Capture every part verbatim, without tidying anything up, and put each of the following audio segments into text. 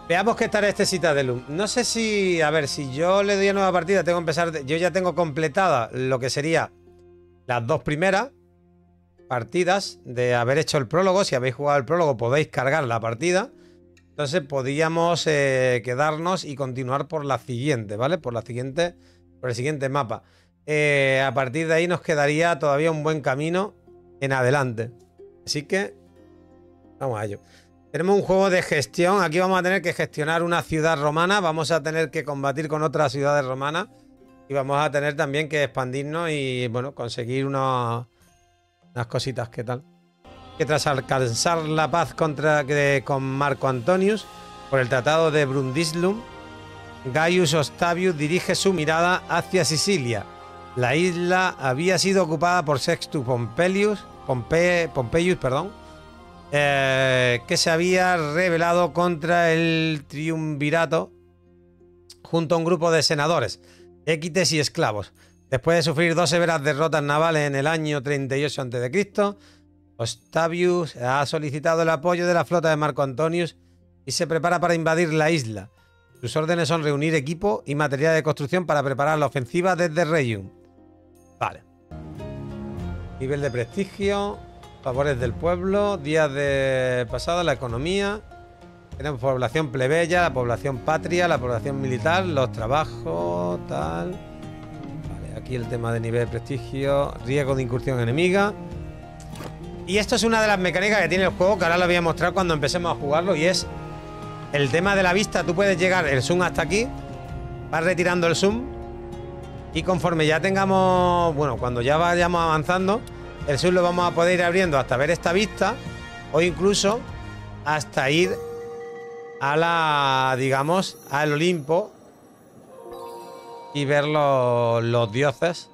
Veamos qué tal este Citadelum. No sé si... A ver, si yo le doy a nueva partida, tengo que empezar... De, yo ya tengo completada lo que sería las dos primeras partidas de haber hecho el prólogo. Si habéis jugado el prólogo podéis cargar la partida. Entonces podríamos eh, quedarnos y continuar por la siguiente, ¿vale? Por la siguiente, por el siguiente mapa. Eh, a partir de ahí nos quedaría todavía un buen camino en adelante. Así que vamos a ello. Tenemos un juego de gestión. Aquí vamos a tener que gestionar una ciudad romana. Vamos a tener que combatir con otras ciudades romanas. Y vamos a tener también que expandirnos y, bueno, conseguir unos, unas cositas. ¿Qué tal? Que tras alcanzar la paz contra, de, con Marco Antonius por el Tratado de Brundislum, Gaius Octavius dirige su mirada hacia Sicilia. La isla había sido ocupada por Sextus Pompeius, Pompe, Pompeius, perdón, eh, que se había rebelado contra el triunvirato junto a un grupo de senadores, équites y esclavos. Después de sufrir dos severas derrotas navales en el año treinta y ocho antes de Cristo, Octavius ha solicitado el apoyo de la flota de Marco Antonius y se prepara para invadir la isla. Sus órdenes son reunir equipo y material de construcción para preparar la ofensiva desde Rhegium. Vale. Nivel de prestigio, favores del pueblo, días de pasado, la economía. Tenemos población plebeya, la población patria, la población militar, los trabajos, tal. Vale, aquí el tema de nivel de prestigio, riesgo de incursión enemiga. Y esto es una de las mecánicas que tiene el juego, que ahora lo voy a mostrar cuando empecemos a jugarlo, y es el tema de la vista. Tú puedes llegar el zoom hasta aquí, vas retirando el zoom, y conforme ya tengamos, bueno, cuando ya vayamos avanzando, el zoom lo vamos a poder ir abriendo hasta ver esta vista, o incluso hasta ir a la, digamos, al Olimpo y ver los, los dioses.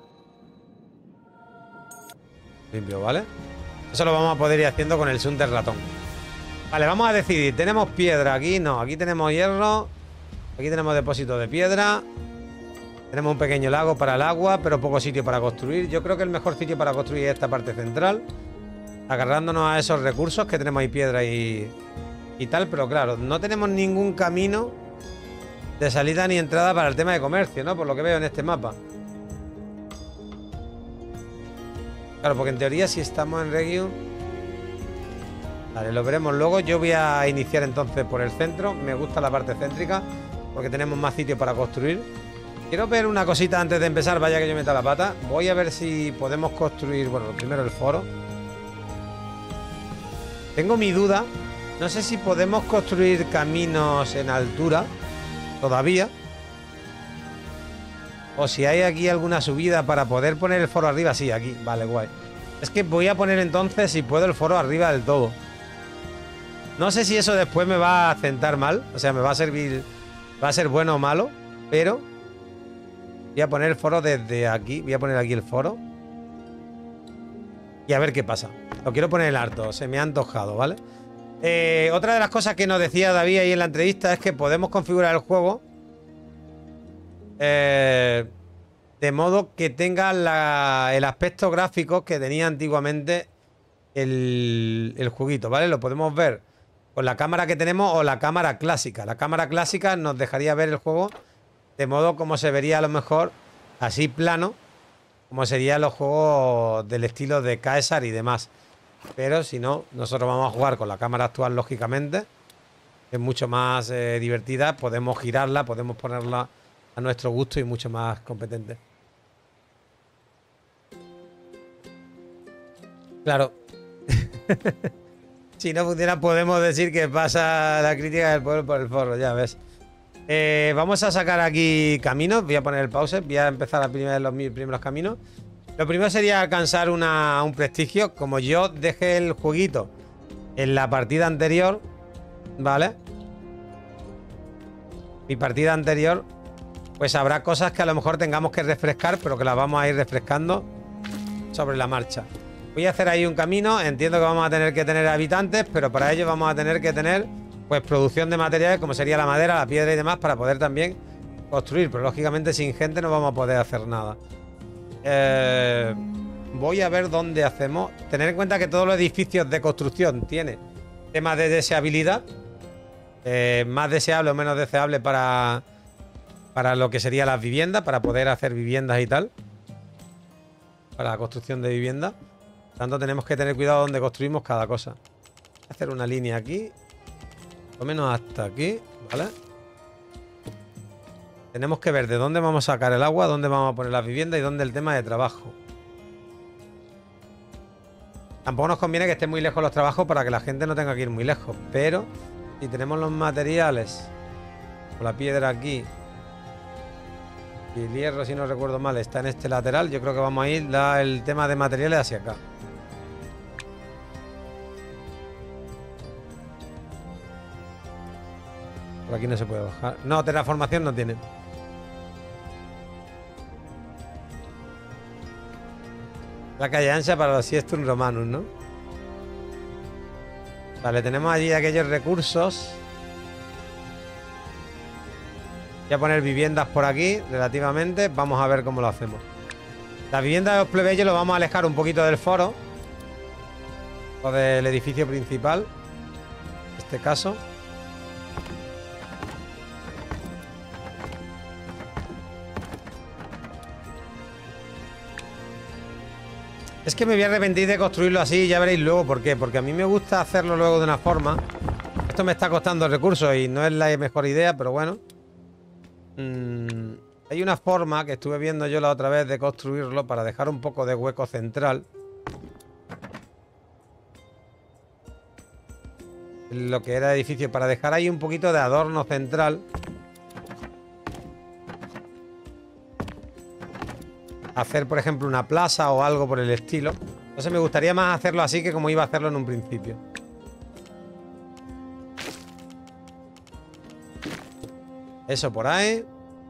Limpio, ¿vale? Eso lo vamos a poder ir haciendo con el zoom del ratón. Vale, vamos a decidir. ¿Tenemos piedra aquí? No, aquí tenemos hierro. Aquí tenemos depósito de piedra. Tenemos un pequeño lago para el agua, pero poco sitio para construir. Yo creo que el mejor sitio para construir es esta parte central, agarrándonos a esos recursos que tenemos ahí, piedra y, y tal. Pero claro, no tenemos ningún camino de salida ni entrada para el tema de comercio, ¿no? Por lo que veo en este mapa. Claro, porque en teoría si estamos en Rhegium... Vale, lo veremos luego. Yo voy a iniciar entonces por el centro. Me gusta la parte céntrica porque tenemos más sitio para construir. Quiero ver una cosita antes de empezar, vaya que yo meta la pata. Voy a ver si podemos construir... Bueno, primero el foro. Tengo mi duda. No sé si podemos construir caminos en altura todavía, o si hay aquí alguna subida para poder poner el foro arriba. Sí, aquí, vale, guay. Es que voy a poner entonces, si puedo, el foro arriba del todo. No sé si eso después me va a sentar mal, o sea, me va a servir, va a ser bueno o malo, pero voy a poner el foro desde aquí. Voy a poner aquí el foro y a ver qué pasa. Lo quiero poner en alto, se me ha antojado, ¿vale? Eh, otra de las cosas que nos decía David ahí en la entrevista es que podemos configurar el juego Eh, de modo que tenga la, el aspecto gráfico que tenía antiguamente el, el jueguito, ¿vale? Lo podemos ver con la cámara que tenemos o la cámara clásica. La cámara clásica nos dejaría ver el juego de modo como se vería a lo mejor así plano, como serían los juegos del estilo de Caesar y demás. Pero si no, nosotros vamos a jugar con la cámara actual, lógicamente. Es mucho más eh, divertida, podemos girarla, podemos ponerla a nuestro gusto y mucho más competente. Claro. Si no funciona, podemos decir que pasa la crítica del pueblo por el forro, ya ves. Eh, vamos a sacar aquí caminos. Voy a poner el pause. Voy a empezar a primer, los primeros caminos. Lo primero sería alcanzar una, un prestigio. Como yo dejé el jueguito en la partida anterior, ¿vale? Mi partida anterior, pues habrá cosas que a lo mejor tengamos que refrescar, pero que las vamos a ir refrescando sobre la marcha. Voy a hacer ahí un camino. Entiendo que vamos a tener que tener habitantes, pero para ello vamos a tener que tener pues producción de materiales, como sería la madera, la piedra y demás, para poder también construir. Pero lógicamente sin gente no vamos a poder hacer nada. Eh, voy a ver dónde hacemos. Tener en cuenta que todos los edificios de construcción tienen temas de deseabilidad. eh, más deseable o menos deseable para, para lo que serían las viviendas, para poder hacer viviendas y tal. Para la construcción de viviendas. Por tanto, tenemos que tener cuidado donde construimos cada cosa. Voy a hacer una línea aquí. Por lo menos hasta aquí, ¿vale? Tenemos que ver de dónde vamos a sacar el agua, dónde vamos a poner las viviendas y dónde el tema de trabajo. Tampoco nos conviene que estén muy lejos los trabajos para que la gente no tenga que ir muy lejos. Pero si tenemos los materiales, con la piedra aquí, y el hierro, si no recuerdo mal, está en este lateral, yo creo que vamos a ir la, el tema de materiales hacia acá. Por aquí no se puede bajar. No, terraformación no tiene. La calle ancha para los Siestrum Romanus, ¿no? Vale, tenemos allí aquellos recursos. Voy a poner viviendas por aquí, relativamente. Vamos a ver cómo lo hacemos. La vivienda de los plebeyos lo vamos a alejar un poquito del foro. O del edificio principal. En este caso. Es que me voy a arrepentir de construirlo así y ya veréis luego por qué. Porque a mí me gusta hacerlo luego de una forma. Esto me está costando recursos y no es la mejor idea, pero bueno. Mm, hay una forma que estuve viendo yo la otra vez de construirlo para dejar un poco de hueco central. Lo que era edificio, para dejar ahí un poquito de adorno central. Hacer, por ejemplo, una plaza o algo por el estilo. Entonces me gustaría más hacerlo así que como iba a hacerlo en un principio. Eso por ahí.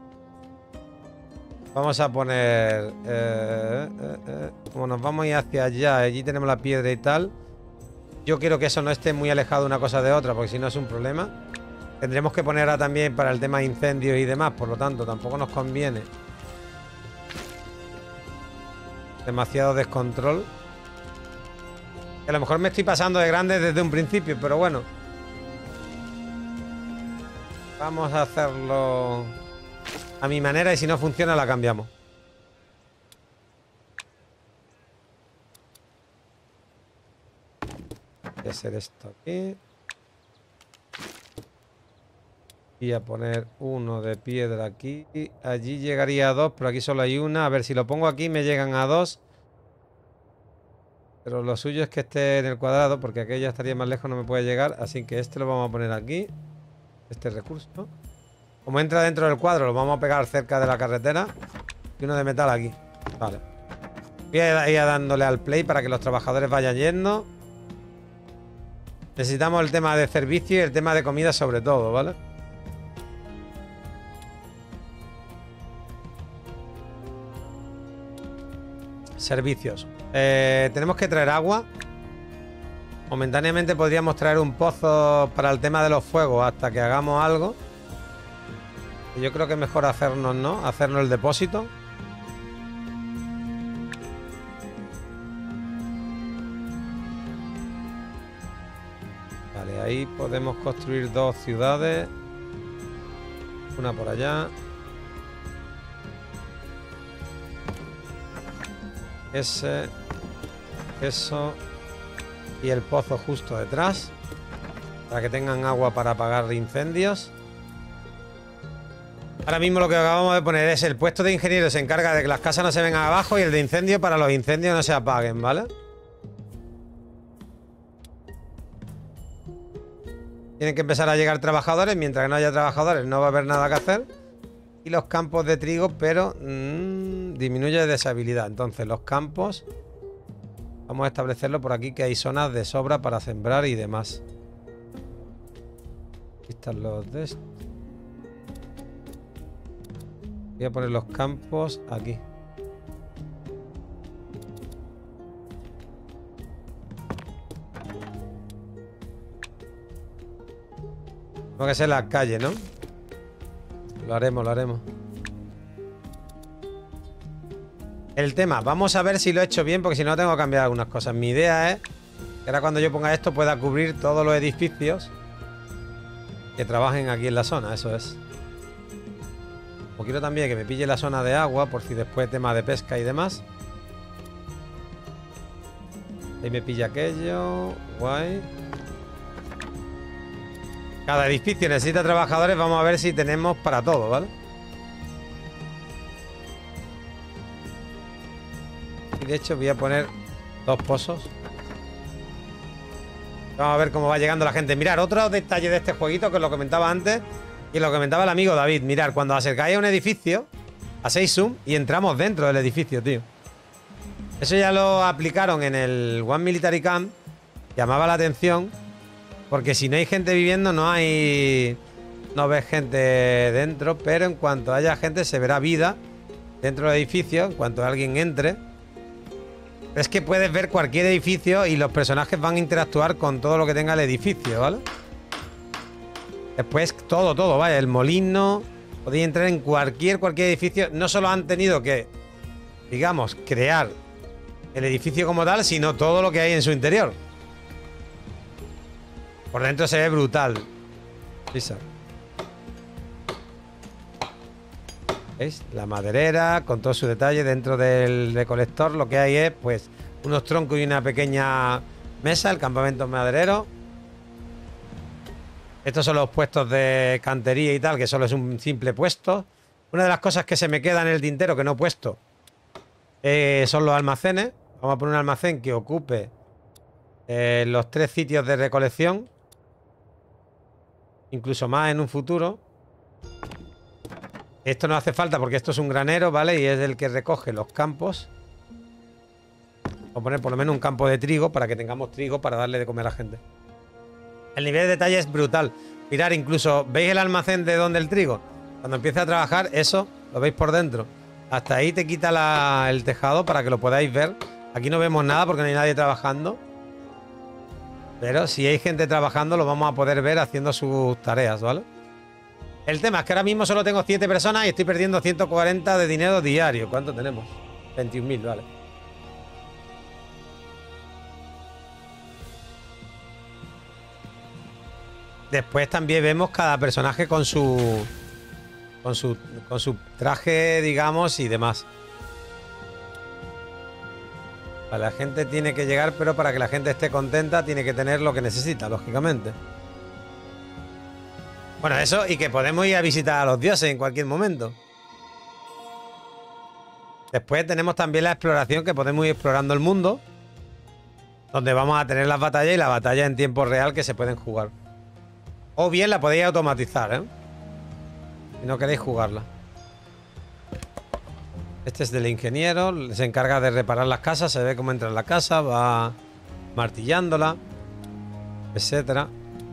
Vamos a poner... Eh, eh, eh, como nos vamos a ir hacia allá, allí tenemos la piedra y tal. Yo quiero que eso no esté muy alejado una cosa de otra, porque si no es un problema. Tendremos que poner ahora también para el tema de incendios y demás, por lo tanto tampoco nos conviene. Demasiado descontrol. A lo mejor me estoy pasando de grande desde un principio, pero bueno. Vamos a hacerlo a mi manera y si no funciona la cambiamos. Voy a hacer esto aquí. Voy a poner uno de piedra aquí. Allí llegaría a dos, pero aquí solo hay una. A ver, si lo pongo aquí me llegan a dos. Pero lo suyo es que esté en el cuadrado, porque aquella estaría más lejos, no me puede llegar. Así que este lo vamos a poner aquí. Este recurso. Como entra dentro del cuadro, lo vamos a pegar cerca de la carretera. Y uno de metal aquí. Vale. Voy a ir dándole al play para que los trabajadores vayan yendo. Necesitamos el tema de servicio y el tema de comida sobre todo, ¿vale? Servicios. Eh, tenemos que traer agua. Momentáneamente podríamos traer un pozo para el tema de los fuegos hasta que hagamos algo. Yo creo que es mejor hacernos, ¿no? Hacernos el depósito. Vale, ahí podemos construir dos ciudades. Una por allá. Ese, eso y el pozo justo detrás para que tengan agua para apagar incendios. Ahora mismo lo que acabamos de poner es el puesto de ingeniero se encarga de que las casas no se vengan abajo y el de incendio para los incendios no se apaguen, ¿vale? Tienen que empezar a llegar trabajadores. Mientras que no haya trabajadores no va a haber nada que hacer. Y los campos de trigo, pero mmm, disminuye deshabilidad. Entonces los campos vamos a establecerlo por aquí, que hay zonas de sobra para sembrar y demás. Aquí están los de estos. Voy a poner los campos aquí. Tengo que ser la calle, ¿no? Lo haremos, lo haremos. El tema, vamos a ver si lo he hecho bien, porque si no tengo que cambiar algunas cosas. Mi idea es que ahora cuando yo ponga esto pueda cubrir todos los edificios. que trabajen aquí en la zona, eso es. Como quiero también que me pille la zona de agua, por si después tema de pesca y demás. Ahí me pilla aquello. Guay. Cada edificio necesita trabajadores. Vamos a ver si tenemos para todo, ¿vale? Y de hecho voy a poner dos pozos. Vamos a ver cómo va llegando la gente. Mirar, otro detalle de este jueguito que os lo comentaba antes y lo comentaba el amigo David. Mirar, cuando acercáis a un edificio, hacéis zoom y entramos dentro del edificio, tío. Eso ya lo aplicaron en el One Military Camp. Llamaba la atención. Porque si no hay gente viviendo, no hay... No ves gente dentro. Pero en cuanto haya gente, se verá vida dentro del edificio. En cuanto alguien entre. Es que puedes ver cualquier edificio y los personajes van a interactuar con todo lo que tenga el edificio, ¿vale? Después todo, todo, vaya. El molino. Podéis entrar en cualquier, cualquier edificio. No solo han tenido que, digamos, crear el edificio como tal, sino todo lo que hay en su interior. Por dentro se ve brutal. Lisa. ¿Veis? La maderera, con todo su detalle. Dentro del recolector lo que hay es, pues, unos troncos y una pequeña mesa. El campamento maderero. Estos son los puestos de cantería y tal, que solo es un simple puesto. Una de las cosas que se me queda en el tintero que no he puesto eh, son los almacenes. Vamos a poner un almacén que ocupe eh, los tres sitios de recolección. Incluso más en un futuro. Esto no hace falta porque esto es un granero, ¿vale? Y es el que recoge los campos. Vamos a poner por lo menos un campo de trigo para que tengamos trigo para darle de comer a la gente. El nivel de detalle es brutal. Mirad, incluso, ¿veis el almacén de donde el trigo? Cuando empieza a trabajar, eso lo veis por dentro. Hasta ahí te quita la, el tejado para que lo podáis ver. Aquí no vemos nada porque no hay nadie trabajando. Pero si hay gente trabajando, lo vamos a poder ver haciendo sus tareas, ¿vale? El tema es que ahora mismo solo tengo siete personas y estoy perdiendo ciento cuarenta de dinero diario. ¿Cuánto tenemos? veintiún mil, vale. Después también vemos cada personaje con su... Con su, con su traje, digamos, y demás. La gente tiene que llegar, pero para que la gente esté contenta tiene que tener lo que necesita, lógicamente. Bueno, eso, y que podemos ir a visitar a los dioses en cualquier momento. Después tenemos también la exploración, que podemos ir explorando el mundo, donde vamos a tener las batallas y la batalla en tiempo real que se pueden jugar. O bien la podéis automatizar, ¿eh? Si no queréis jugarla. Este es del ingeniero, se encarga de reparar las casas, se ve cómo entra en la casa, va martillándola, etcétera.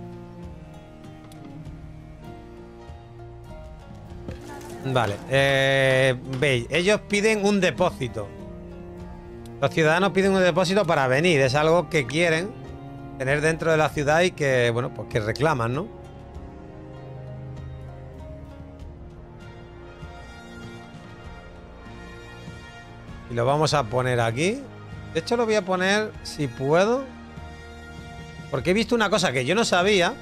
Vale, eh, veis, ellos piden un depósito. Los ciudadanos piden un depósito para venir, es algo que quieren tener dentro de la ciudad y que, bueno, pues que reclaman, ¿no? Y lo vamos a poner aquí. De hecho lo voy a poner, si puedo, porque he visto una cosa que yo no sabía.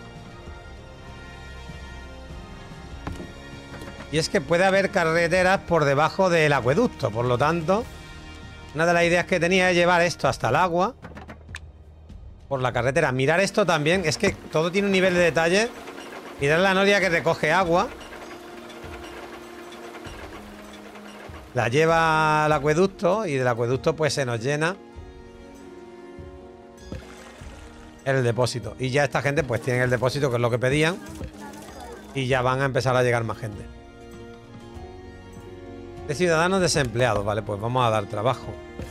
Y es que puede haber carreteras por debajo del acueducto. Por lo tanto, una de las ideas que tenía es llevar esto hasta el agua por la carretera. Mirar esto también. Es que todo tiene un nivel de detalle. Mirar la noria que recoge agua. La lleva al acueducto y del acueducto pues se nos llena el depósito. Y ya esta gente pues tiene el depósito, que es lo que pedían. Y ya van a empezar a llegar más gente. De ciudadanos desempleados, vale, pues vamos a dar trabajo.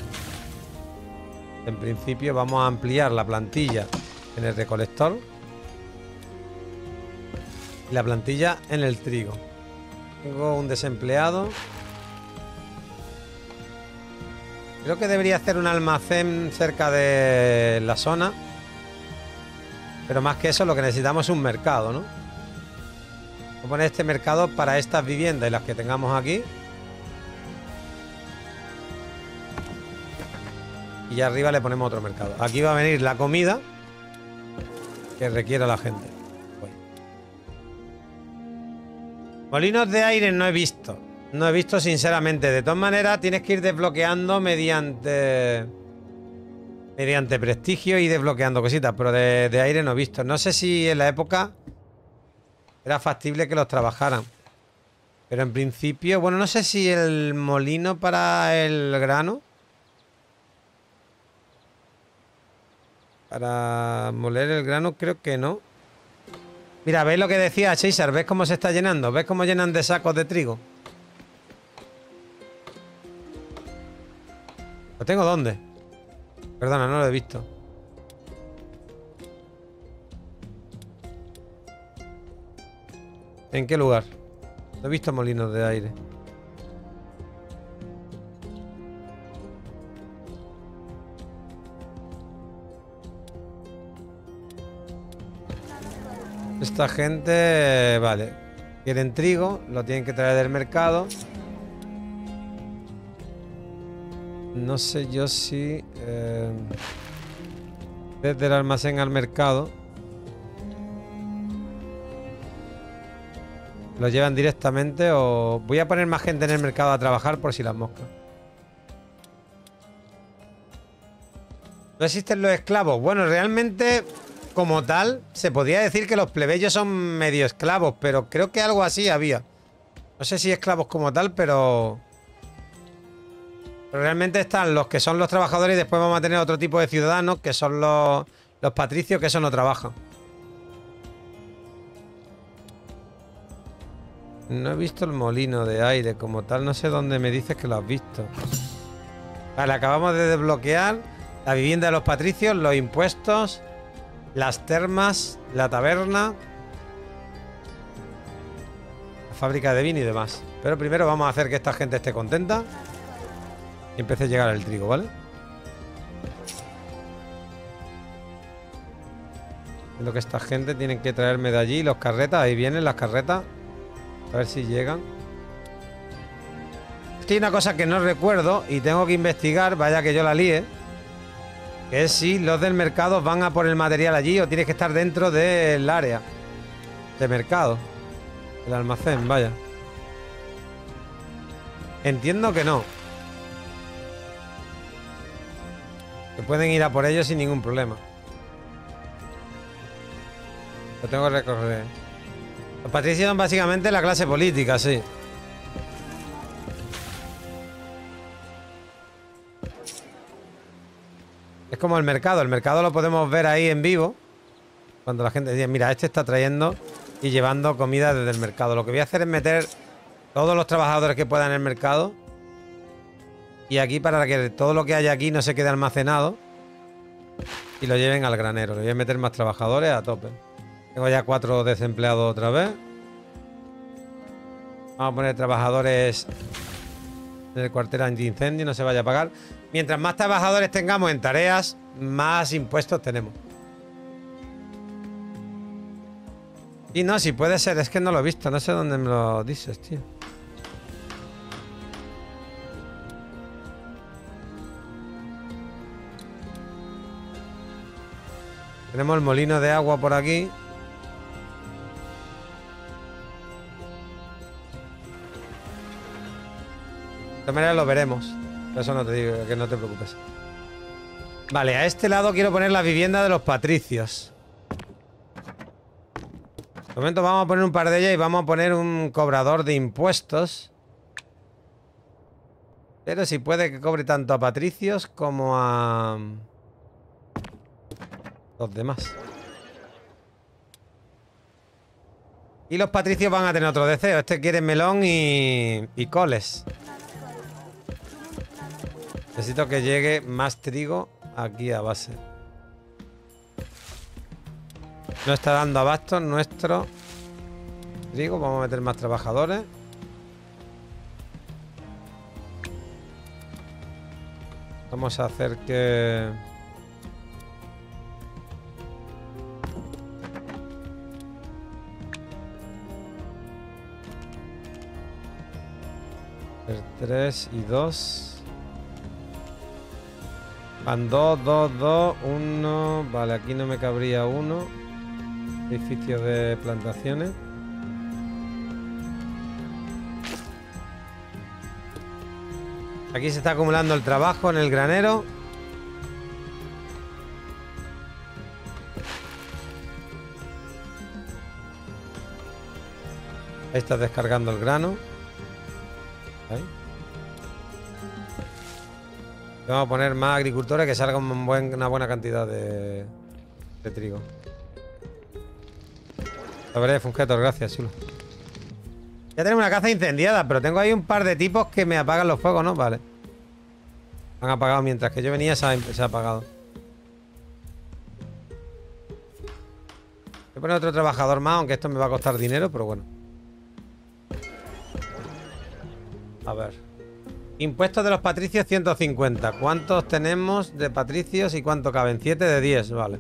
En principio vamos a ampliar la plantilla en el recolector y la plantilla en el trigo. Tengo un desempleado. Creo que debería hacer un almacén cerca de la zona. Pero más que eso, lo que necesitamos es un mercado, ¿no? Voy a poner este mercado para estas viviendas y las que tengamos aquí. Y ya arriba le ponemos otro mercado. Aquí va a venir la comida que requiera la gente. Uy. Molinos de aire no he visto. No he visto sinceramente. De todas maneras, tienes que ir desbloqueando mediante... Mediante prestigio y desbloqueando cositas. Pero de, de aire no he visto. No sé si en la época era factible que los trabajaran. Pero en principio... Bueno, no sé si el molino para el grano... Para moler el grano creo que no. Mira, ¿ves lo que decía César? ¿Ves cómo se está llenando? ¿Ves cómo llenan de sacos de trigo? ¿Lo tengo dónde? Perdona, no lo he visto. ¿En qué lugar? No he visto molinos de aire. Esta gente, vale, quieren trigo, lo tienen que traer del mercado. No sé yo si eh, desde el almacén al mercado lo llevan directamente o... Voy a poner más gente en el mercado a trabajar por si las moscas. ¿No existen los esclavos? Bueno, realmente... Como tal, se podría decir que los plebeyos son medio esclavos, pero creo que algo así había. No sé si esclavos como tal, pero... pero realmente están los que son los trabajadores y después vamos a tener otro tipo de ciudadanos, que son los, los patricios, que eso no trabajan. No he visto el molino de aire como tal, no sé dónde me dices que lo has visto. Vale, acabamos de desbloquear la vivienda de los patricios, los impuestos... Las termas, la taberna, la fábrica de vino y demás. Pero primero vamos a hacer que esta gente esté contenta y empiece a llegar el trigo, ¿vale? Viendo que esta gente tienen que traerme de allí los carretas. Ahí vienen las carretas. A ver si llegan. Es que hay una cosa que no recuerdo y tengo que investigar, vaya que yo la líe. Que es si los del mercado van a por el material allí o tienes que estar dentro del área de mercado. El almacén, vaya. Entiendo que no. Que pueden ir a por ellos sin ningún problema. Lo tengo que recorrer. Los patricios son básicamente la clase política, sí. Es como el mercado. El mercado lo podemos ver ahí en vivo. Cuando la gente dice, mira, este está trayendo y llevando comida desde el mercado. Lo que voy a hacer es meter todos los trabajadores que puedan en el mercado. Y aquí para que todo lo que haya aquí no se quede almacenado. Y lo lleven al granero. Le voy a meter más trabajadores a tope. Tengo ya cuatro desempleados otra vez. Vamos a poner trabajadores en el cuartel anti-incendio. No se vaya a pagar. Mientras más trabajadores tengamos en tareas, más impuestos tenemos. Y no, si puede ser, es que no lo he visto. No sé dónde me lo dices, tío. Tenemos el molino de agua por aquí. De todas maneras lo veremos. Eso no te digo, que no te preocupes. Vale, a este lado quiero poner la vivienda de los patricios. De momento vamos a poner un par de ellas y vamos a poner un cobrador de impuestos. Pero si puede que cobre tanto a patricios como a los demás. Y los patricios van a tener otro deseo. Este quiere melón y, y coles. Necesito que llegue más trigo aquí a base. No está dando abasto nuestro trigo. Vamos a meter más trabajadores. Vamos a hacer que... tres y dos. Van dos, dos, dos, uno. Vale, aquí no me cabría uno. Edificio de plantaciones. Aquí se está acumulando el trabajo en el granero. Ahí está descargando el grano. Ahí. Vamos a poner más agricultores que salga un buen, una buena cantidad de, de trigo. A ver, Funketor, gracias, chulo. Ya tenemos una caza incendiada, pero tengo ahí un par de tipos que me apagan los fuegos, ¿no? Vale. Han apagado mientras que yo venía, se ha, se ha apagado. Voy a poner otro trabajador más, aunque esto me va a costar dinero, pero bueno. A ver. Impuestos de los patricios ciento cincuenta. ¿Cuántos tenemos de patricios y cuánto caben? siete de diez, vale.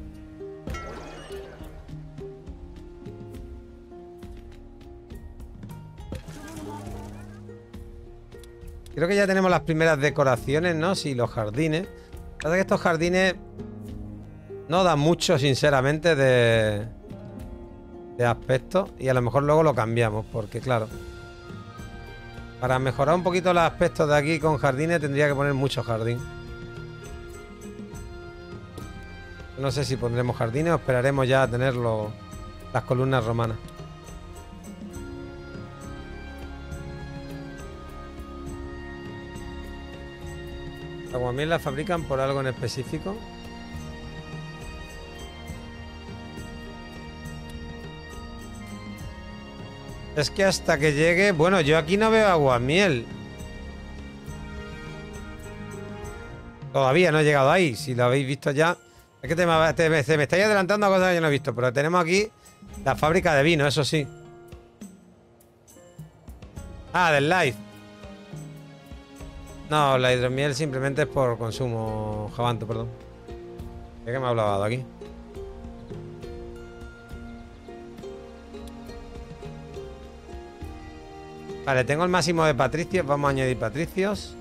Creo que ya tenemos las primeras decoraciones, ¿no? Sí, los jardines. La verdad es que estos jardines no dan mucho, sinceramente, de, de aspecto. Y a lo mejor luego lo cambiamos, porque claro, para mejorar un poquito los aspectos de aquí con jardines tendría que poner mucho jardín. No sé si pondremos jardines o esperaremos ya a tener los, las columnas romanas. ¿Los aguamiel la fabrican por algo en específico? Es que hasta que llegue... Bueno, yo aquí no veo aguamiel. Todavía no he llegado ahí. Si lo habéis visto ya... Es que te, te, te me estáis adelantando a cosas que yo no he visto. Pero tenemos aquí la fábrica de vino, eso sí. Ah, del live. No, la hidromiel simplemente es por consumo. Jabanto, perdón. ¿De qué me ha hablado aquí? Vale, tengo el máximo de patricios. Vamos a añadir patricios.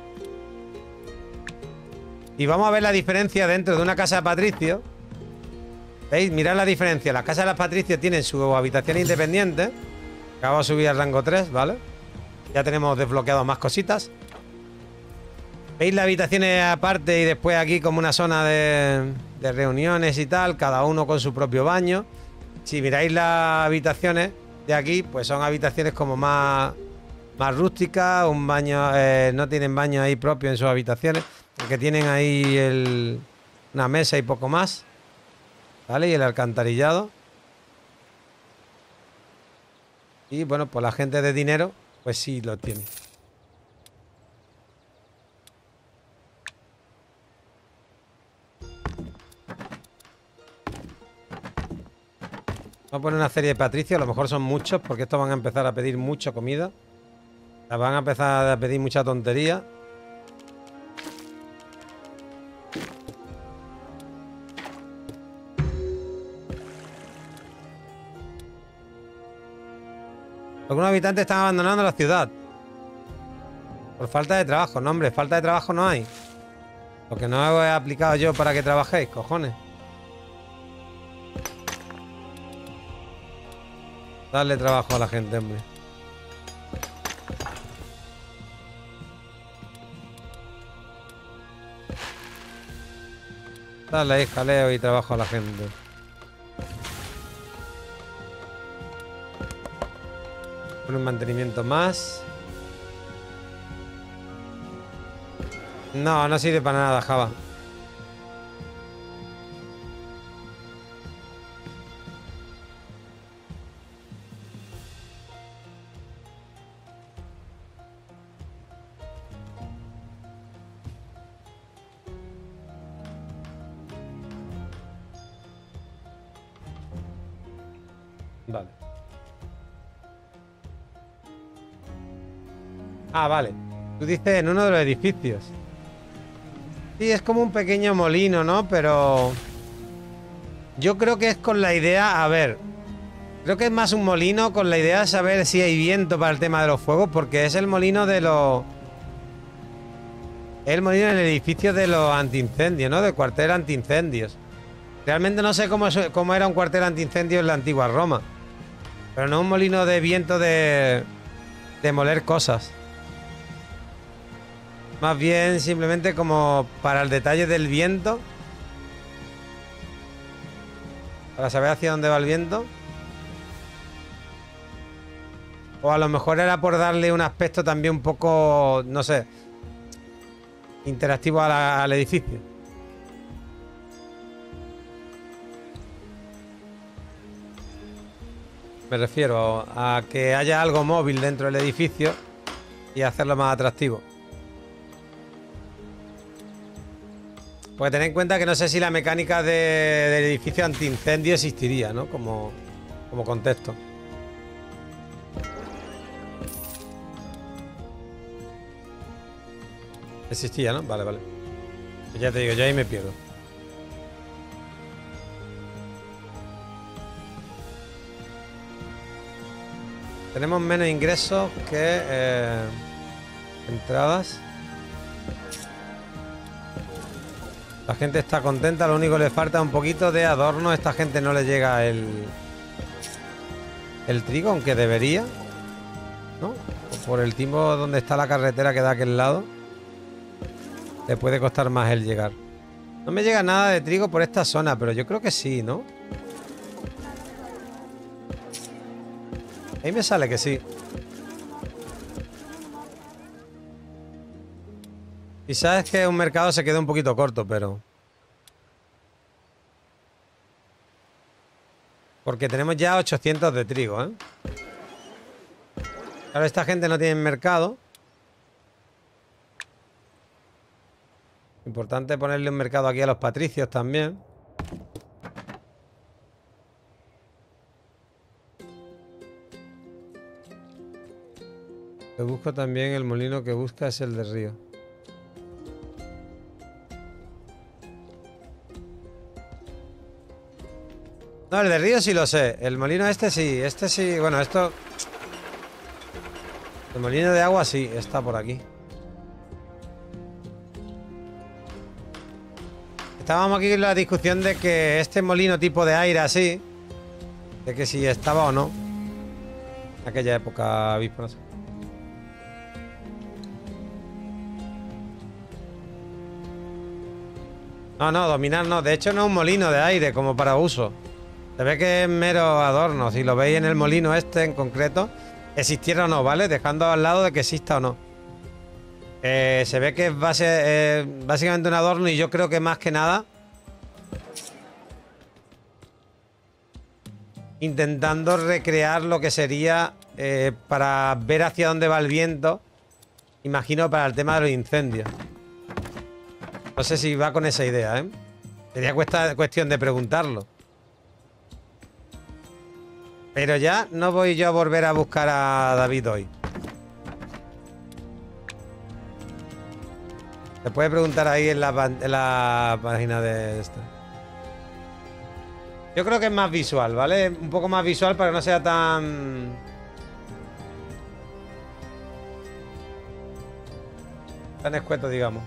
Y vamos a ver la diferencia dentro de una casa de patricios. ¿Veis? Mirad la diferencia. Las casas de los patricios tienen su habitación independiente. Acabo de subir al rango tres, ¿vale? Ya tenemos desbloqueado más cositas. ¿Veis las habitaciones aparte y después aquí como una zona de, de reuniones y tal? Cada uno con su propio baño. Si miráis las habitaciones de aquí, pues son habitaciones como más, más rústicas. Un baño, eh, no tienen baño ahí propio en sus habitaciones. Porque tienen ahí el, una mesa y poco más. ¿Vale? Y el alcantarillado. Y bueno, pues la gente de dinero, pues sí lo tiene. Vamos a poner una serie de patricios, a lo mejor son muchos, porque estos van a empezar a pedir mucha comida. Van a empezar a pedir mucha tontería. Algunos habitantes están abandonando la ciudad por falta de trabajo. No, hombre, falta de trabajo no hay. Lo que no he aplicado yo para que trabajéis, cojones. Darle trabajo a la gente, hombre. Dale escaleo y trabajo a la gente. Un mantenimiento más. No, no sirve para nada, Java. Vale. Ah, vale. Tú dices en uno de los edificios. Sí, es como un pequeño molino, ¿no? Pero yo creo que es con la idea, a ver, creo que es más un molino con la idea de saber si hay viento para el tema de los fuegos, porque es el molino de los... Es el molino en el edificio de los antiincendios, ¿no? Del cuartel antiincendios. Realmente no sé cómo, cómo era un cuartel antiincendios en la antigua Roma. Pero no un molino de viento de, de moler cosas. Más bien simplemente como para el detalle del viento. Para saber hacia dónde va el viento. O a lo mejor era por darle un aspecto también un poco, no sé, interactivo a la, al edificio. Me refiero a que haya algo móvil dentro del edificio y hacerlo más atractivo. Porque tened en cuenta que no sé si la mecánica de, del edificio antiincendio existiría, ¿no? Como, como contexto. Existía, ¿no? Vale, vale. Pues ya te digo, yo ahí me pierdo. Tenemos menos ingresos que eh, entradas. La gente está contenta, lo único que le falta es un poquito de adorno. A esta gente no le llega el, el trigo, aunque debería, ¿no? Por el timbo donde está la carretera que da a aquel lado, le puede costar más el llegar. No me llega nada de trigo por esta zona, pero yo creo que sí, ¿no? Ahí me sale que sí. Quizás es que un mercado se quedó un poquito corto, pero... Porque tenemos ya ochocientos de trigo, ¿eh? Claro, esta gente no tiene mercado. Importante ponerle un mercado aquí a los patricios también. Te busco también, el molino que busca es el de río. No, el de río sí lo sé. El molino este sí. Este sí. Bueno, esto... El molino de agua sí. Está por aquí. Estábamos aquí en la discusión de que este molino tipo de aire así... De que si estaba o no. En aquella época, obispo, no sé. No, no, dominar no. De hecho no es un molino de aire como para uso. Se ve que es mero adorno. Si lo veis en el molino este en concreto, existiera o no, ¿vale? Dejando al lado de que exista o no. Eh, se ve que es base, eh, básicamente un adorno y yo creo que más que nada intentando recrear lo que sería eh, para ver hacia dónde va el viento. Imagino para el tema de los incendios. No sé si va con esa idea, ¿eh? Sería cuesta, cuestión de preguntarlo. Pero ya no voy yo a volver a buscar a David hoy. Se puede preguntar ahí en la, en la página de esta. Yo creo que es más visual, ¿vale? Un poco más visual para que no sea tan... tan escueto, digamos.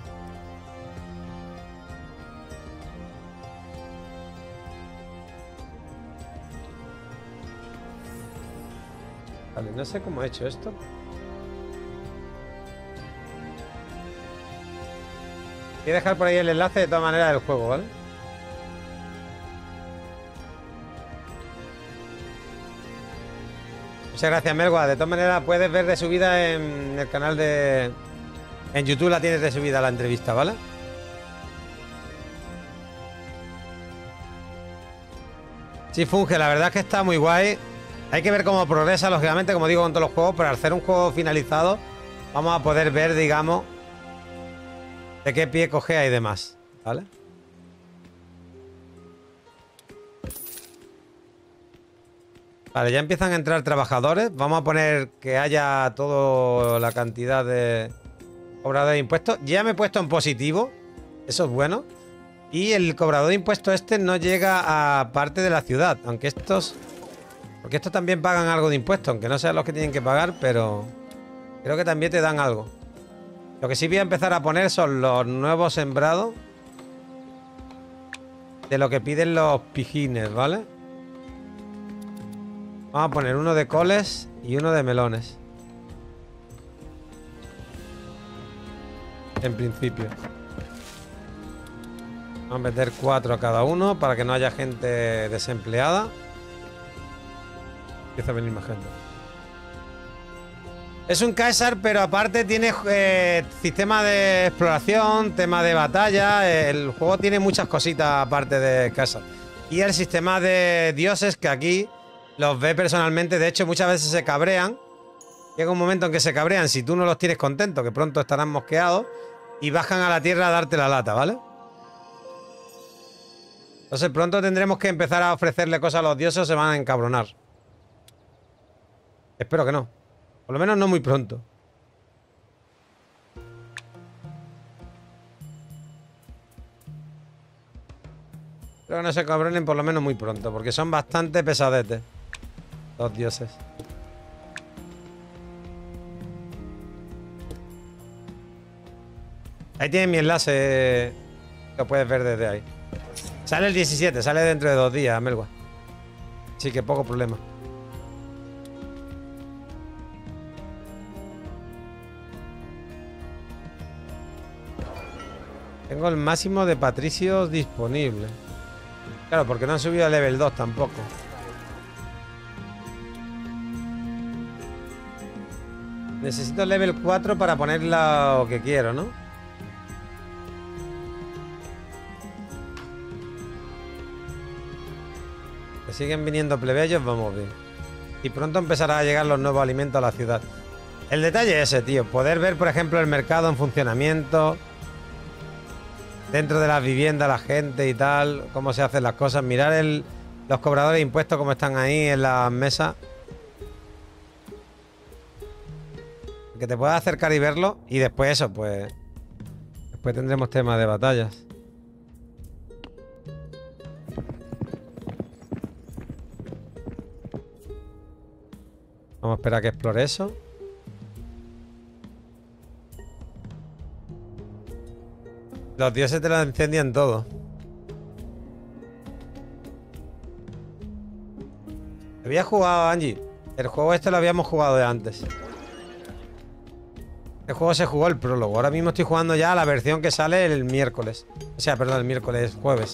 Vale, no sé cómo he hecho esto. Voy a dejar por ahí el enlace de todas maneras del juego, ¿vale? Muchas gracias, Melgua. De todas maneras puedes ver de subida en el canal de... En YouTube la tienes de subida la entrevista, ¿vale? Sí, Funge, la verdad es que está muy guay. Hay que ver cómo progresa, lógicamente, como digo, con todos los juegos, pero al hacer un juego finalizado vamos a poder ver, digamos, de qué pie cojea y demás, ¿vale? Vale, ya empiezan a entrar trabajadores. Vamos a poner que haya toda la cantidad de cobradores de impuestos. Ya me he puesto en positivo, eso es bueno. Y el cobrador de impuestos este no llega a parte de la ciudad, aunque estos... Porque estos también pagan algo de impuestos, aunque no sean los que tienen que pagar, pero creo que también te dan algo. Lo que sí voy a empezar a poner son los nuevos sembrados de lo que piden los pijines, ¿vale? Vamos a poner uno de coles y uno de melones. En principio. Vamos a meter cuatro a cada uno para que no haya gente desempleada. Empieza a venir más gente. Es un Caesar, pero aparte tiene eh, sistema de exploración, tema de batalla. El juego tiene muchas cositas aparte de Caesar. Y el sistema de dioses que aquí los ve personalmente. De hecho, muchas veces se cabrean. Llega un momento en que se cabrean si tú no los tienes contentos, que pronto estarán mosqueados. Y bajan a la tierra a darte la lata, ¿vale? Entonces pronto tendremos que empezar a ofrecerle cosas a los dioses o se van a encabronar. Espero que no. Por lo menos no muy pronto. Espero que no se cabronen por lo menos muy pronto, porque son bastante pesadetes los dioses. Ahí tienes mi enlace. Lo puedes ver desde ahí. Sale el diecisiete, sale dentro de dos días, Melwa. Así que poco problema. Tengo el máximo de patricios disponible. Claro, porque no han subido a level dos tampoco. Necesito level cuatro para poner lo que quiero, ¿no? Que siguen viniendo plebeyos, vamos bien. Y pronto empezará a llegar los nuevos alimentos a la ciudad. El detalle es ese, tío. Poder ver, por ejemplo, el mercado en funcionamiento. Dentro de las viviendas, la gente y tal. Cómo se hacen las cosas. Mirar el, los cobradores de impuestos, cómo están ahí en las mesas. Que te puedas acercar y verlo. Y después eso, pues... Después tendremos temas de batallas. Vamos a esperar a que explore eso. Los dioses te lo incendian todo. Había jugado, Angie. El juego este lo habíamos jugado de antes. El juego se jugó el prólogo. Ahora mismo estoy jugando ya la versión que sale el miércoles. O sea, perdón, el miércoles, jueves.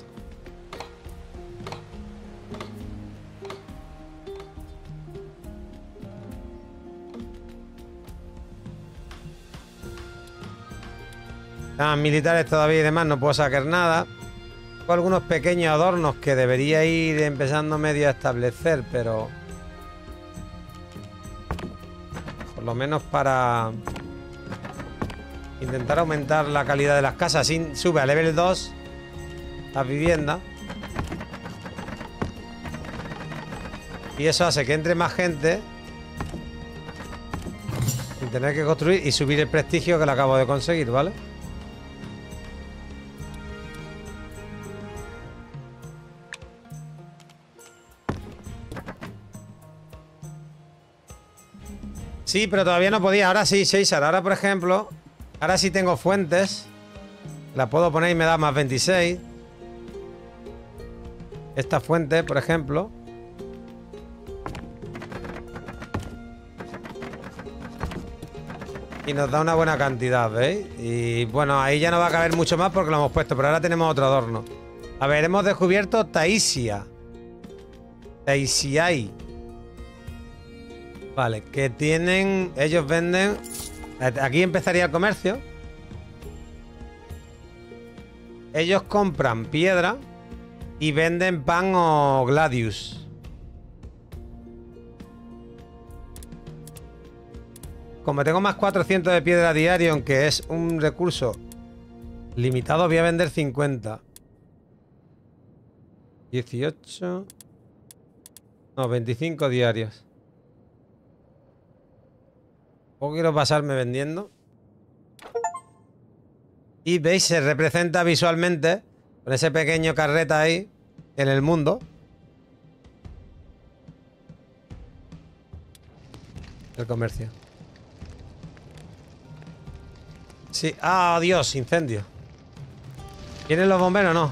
Temas militares todavía y demás, no puedo sacar nada. Tengo algunos pequeños adornos que debería ir empezando medio a establecer, pero... Por lo menos para... intentar aumentar la calidad de las casas. Así sube a level dos las viviendas. Y eso hace que entre más gente sin tener que construir y subir el prestigio que le acabo de conseguir, ¿vale? Sí, pero todavía no podía. Ahora sí, César. Ahora, por ejemplo, ahora sí tengo fuentes. La puedo poner y me da más veintiséis. Esta fuente, por ejemplo. Y nos da una buena cantidad, ¿veis? Y bueno, ahí ya no va a caber mucho más porque lo hemos puesto. Pero ahora tenemos otro adorno. A ver, hemos descubierto Taisia. Taisiai. Vale, que tienen... Ellos venden... Aquí empezaría el comercio. Ellos compran piedra y venden pan o gladius. Como tengo más cuatrocientos de piedra diario, aunque es un recurso limitado, voy a vender cincuenta. dieciocho... No, veinticinco diarios. Tampoco quiero pasarme vendiendo. Y veis, se representa visualmente con ese pequeño carreta ahí en el mundo. El comercio. Sí. ¡Ah, Dios! Incendio. ¿Vienen los bomberos o no?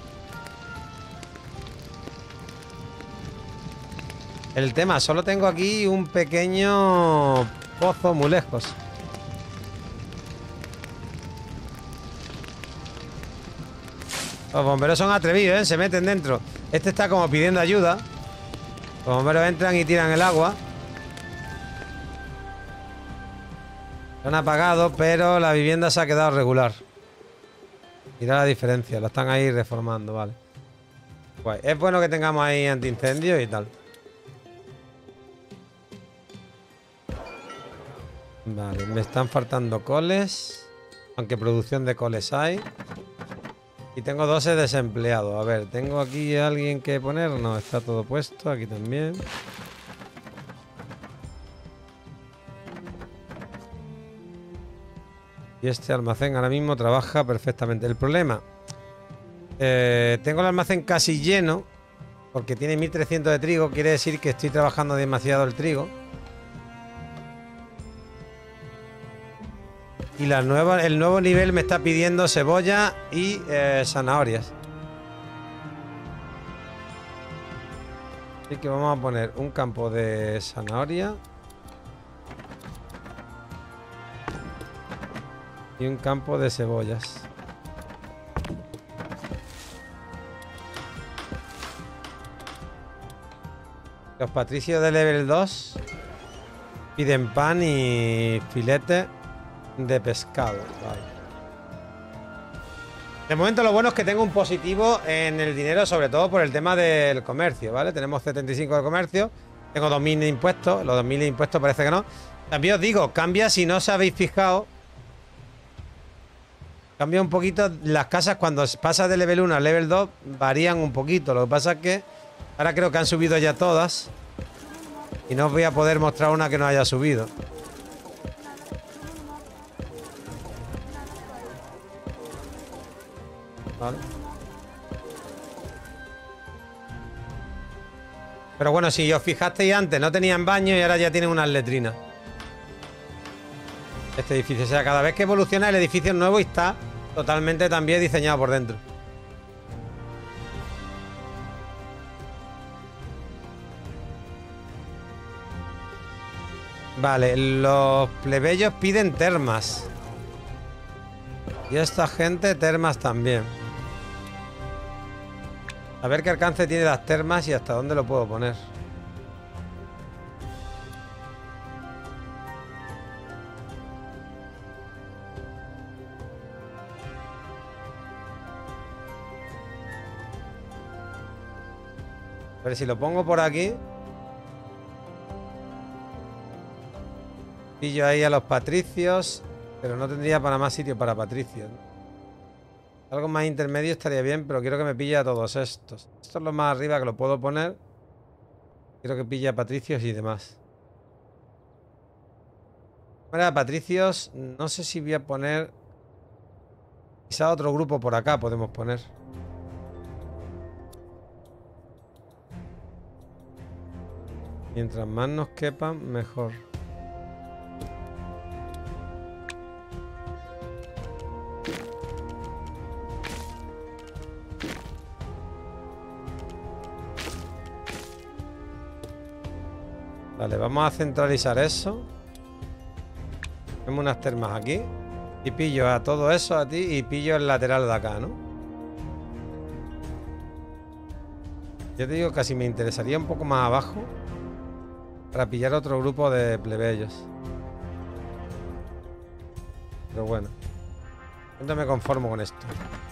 El tema, solo tengo aquí un pequeño... pozo muy lejos. Los bomberos son atrevidos, ¿eh? Se meten dentro. Este está como pidiendo ayuda. Los bomberos entran y tiran el agua. Son apagados, pero la vivienda se ha quedado regular. Mira la diferencia, la están ahí reformando, vale. Guay. Es bueno que tengamos ahí antiincendios y tal. Vale, me están faltando coles. Aunque producción de coles hay. Y tengo doce desempleados. A ver, ¿tengo aquí a alguien que poner? No, está todo puesto. Aquí también. Y este almacén ahora mismo trabaja perfectamente. El problema... Eh, tengo el almacén casi lleno. Porque tiene mil trescientos de trigo. Quiere decir que estoy trabajando demasiado el trigo. Y la nueva, el nuevo nivel me está pidiendo cebolla y eh, zanahorias. Así que vamos a poner un campo de zanahoria. Y un campo de cebollas. Los patricios de level dos piden pan y filete de pescado. Vale. De momento lo bueno es que tengo un positivo en el dinero, sobre todo por el tema del comercio, ¿vale? Tenemos setenta y cinco de comercio. Tengo dos mil de impuestos. Los dos mil de impuestos parece que no. También os digo, cambia, si no os habéis fijado, cambia un poquito las casas cuando pasas de level uno a level dos, varían un poquito. Lo que pasa es que ahora creo que han subido ya todas. Y no os voy a poder mostrar una que no haya subido. Vale. Pero bueno, si os fijasteis antes, no tenían baño y ahora ya tienen unas letrinas. Este edificio, o sea, cada vez que evoluciona el edificio es nuevo y está totalmente también diseñado por dentro. Vale, los plebeyos piden termas. Y esta gente termas también. A ver qué alcance tiene las termas y hasta dónde lo puedo poner. A ver si lo pongo por aquí. Pillo ahí a los patricios. Pero no tendría para más sitio para patricios. Algo más intermedio estaría bien, pero quiero que me pille a todos estos. Esto es lo más arriba que lo puedo poner. Quiero que pille a patricios y demás. Para patricios, no sé si voy a poner... Quizá otro grupo por acá podemos poner. Mientras más nos quepan, mejor. Vale, vamos a centralizar eso. Tenemos unas termas aquí. Y pillo a todo eso a ti y pillo el lateral de acá, ¿no? Yo te digo, casi me interesaría un poco más abajo para pillar otro grupo de plebeyos. Pero bueno, yo me conformo con esto.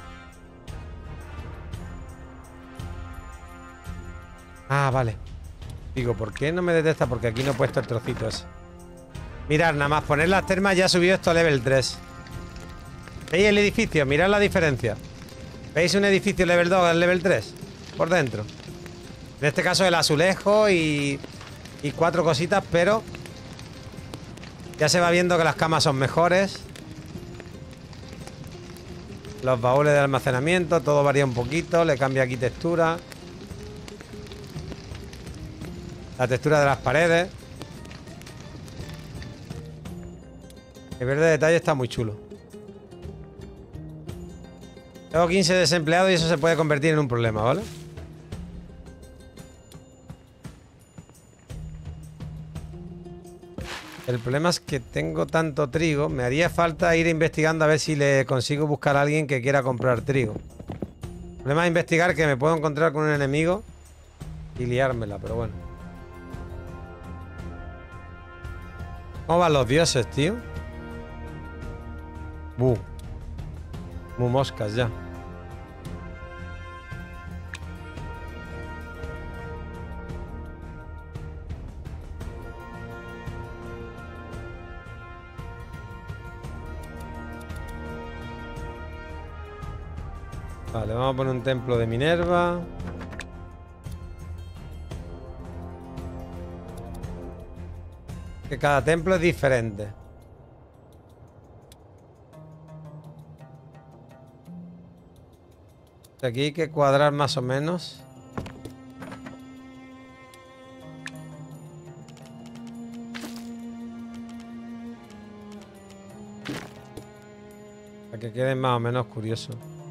Ah, vale. Digo, ¿por qué no me detecta? Porque aquí no he puesto el trocito ese. Mirad, nada más poner las termas ya ha subido esto a level tres. ¿Veis el edificio? Mirad la diferencia. ¿Veis un edificio level dos al level tres? Por dentro. En este caso el azulejo y, y cuatro cositas, pero ya se va viendo que las camas son mejores. Los baúles de almacenamiento, todo varía un poquito, le cambia aquí textura. La textura de las paredes. El verde detalle está muy chulo. Tengo quince desempleados y eso se puede convertir en un problema, ¿vale? El problema es que tengo tanto trigo. Me haría falta ir investigando a ver si le consigo buscar a alguien que quiera comprar trigo. problema es investigar que me puedo encontrar con un enemigo y liármela, pero bueno. ¿Cómo van los dioses, tío? Buh. Muy moscas ya. Vale, vamos a poner un templo de Minerva. Que cada templo es diferente. Aquí hay que cuadrar más o menos. Para que quede más o menos curioso.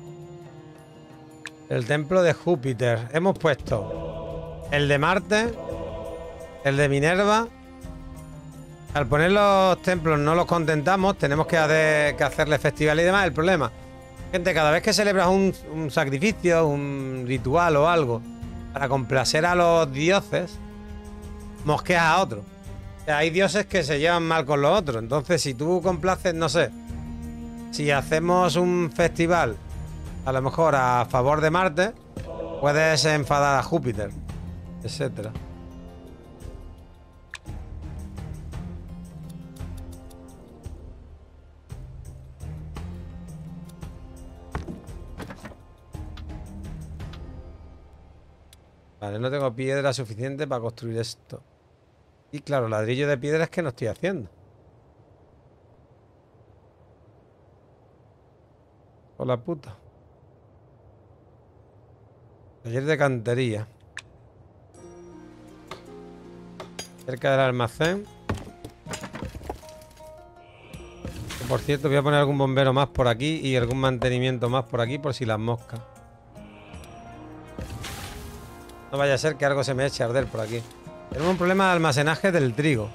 El templo de Júpiter. Hemos puesto el de Marte, el de Minerva. Al poner los templos no los contentamos, tenemos que, hacer, que hacerle festival y demás. El problema, gente, cada vez que celebras un, un sacrificio, un ritual o algo para complacer a los dioses, mosqueas a otro. O sea, hay dioses que se llevan mal con los otros. Entonces, si tú complaces, no sé, si hacemos un festival a lo mejor a favor de Marte, puedes enfadar a Júpiter, etcétera. Vale, no tengo piedra suficiente para construir esto. Y claro, ladrillo de piedra es que no estoy haciendo. Por la puta. Taller de cantería. Cerca del almacén. Que, por cierto, voy a poner algún bombero más por aquí y algún mantenimiento más por aquí por si las moscas. No vaya a ser que algo se me eche a arder por aquí. Tenemos un problema de almacenaje del trigo.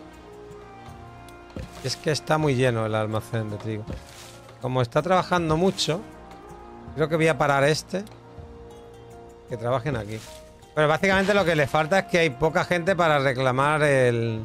Y es que está muy lleno el almacén de trigo. Como está trabajando mucho, creo que voy a parar este. Que trabajen aquí. Pero básicamente lo que le falta es que hay poca gente para reclamar el...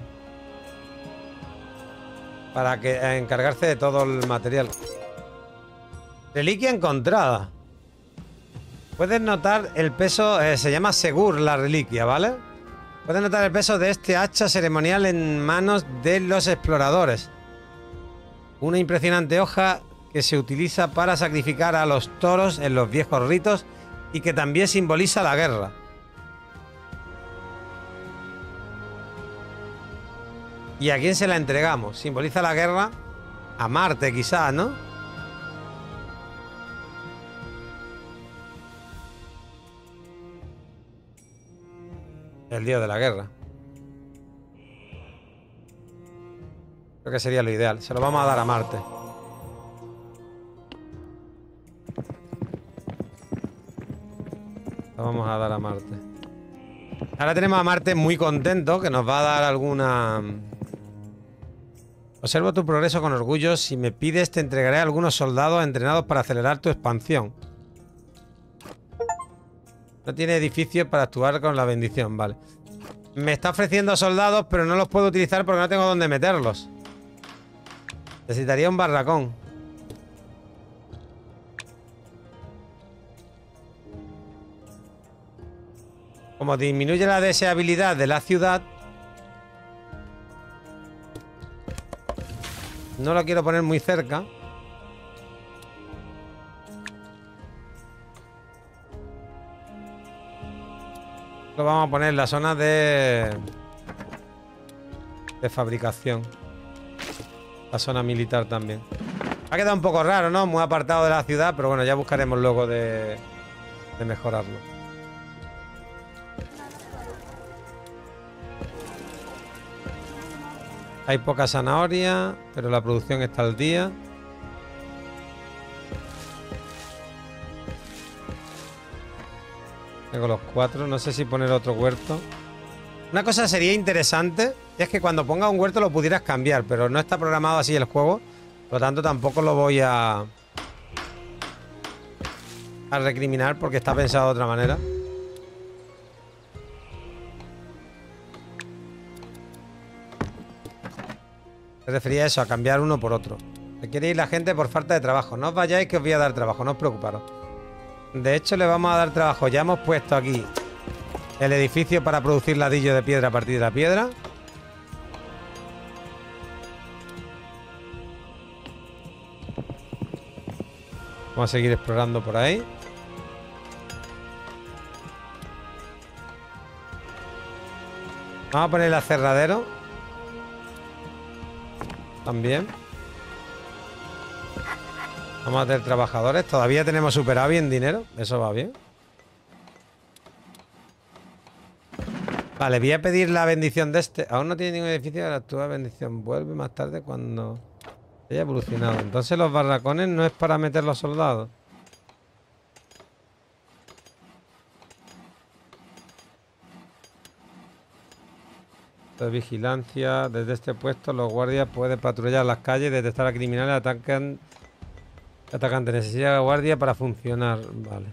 Para que eh, encargarse de todo el material. Reliquia encontrada. Puedes notar el peso, eh, se llama Segur la reliquia, ¿vale? Puedes notar el peso de este hacha ceremonial en manos de los exploradores. Una impresionante hoja que se utiliza para sacrificar a los toros en los viejos ritos y que también simboliza la guerra. ¿Y a quién se la entregamos? ¿Simboliza la guerra? A Marte, quizás, ¿no? El dios de la guerra. Creo que sería lo ideal. Se lo vamos a dar a Marte. Lo vamos a dar a Marte. Ahora tenemos a Marte muy contento, que nos va a dar alguna... Observo tu progreso con orgullo. Si me pides, te entregaré a algunos soldados entrenados para acelerar tu expansión. No tiene edificios para actuar con la bendición, vale. Me está ofreciendo soldados, pero no los puedo utilizar porque no tengo dónde meterlos. Necesitaría un barracón. Como disminuye la deseabilidad de la ciudad, no lo quiero poner muy cerca. Lo vamos a poner en la zona de de fabricación. La zona militar también. Ha quedado un poco raro, ¿no? Muy apartado de la ciudad, pero bueno, ya buscaremos luego de, de mejorarlo. Hay poca zanahoria, pero la producción está al día. Tengo los cuatro. No sé si poner otro huerto. Una cosa sería interesante es que cuando ponga un huerto lo pudieras cambiar, pero no está programado así el juego. Por lo tanto, tampoco lo voy a... a recriminar porque está pensado de otra manera. Me refería a eso, a cambiar uno por otro. Se quiere ir la gente por falta de trabajo. No os vayáis que os voy a dar trabajo, no os preocuparos. De hecho, le vamos a dar trabajo. Ya hemos puesto aquí el edificio para producir ladrillo de piedra a partir de la piedra. Vamos a seguir explorando por ahí. Vamos a poner el aserradero. También. Vamos a tener trabajadores. Todavía tenemos superávit en dinero. Eso va bien. Vale, voy a pedir la bendición de este. Aún no tiene ningún edificio. La actual bendición vuelve más tarde cuando haya evolucionado. Entonces los barracones no es para meter los soldados. De vigilancia. Desde este puesto los guardias pueden patrullar las calles, detectar a criminales, atacan atacante. Necesita guardia para funcionar. Vale.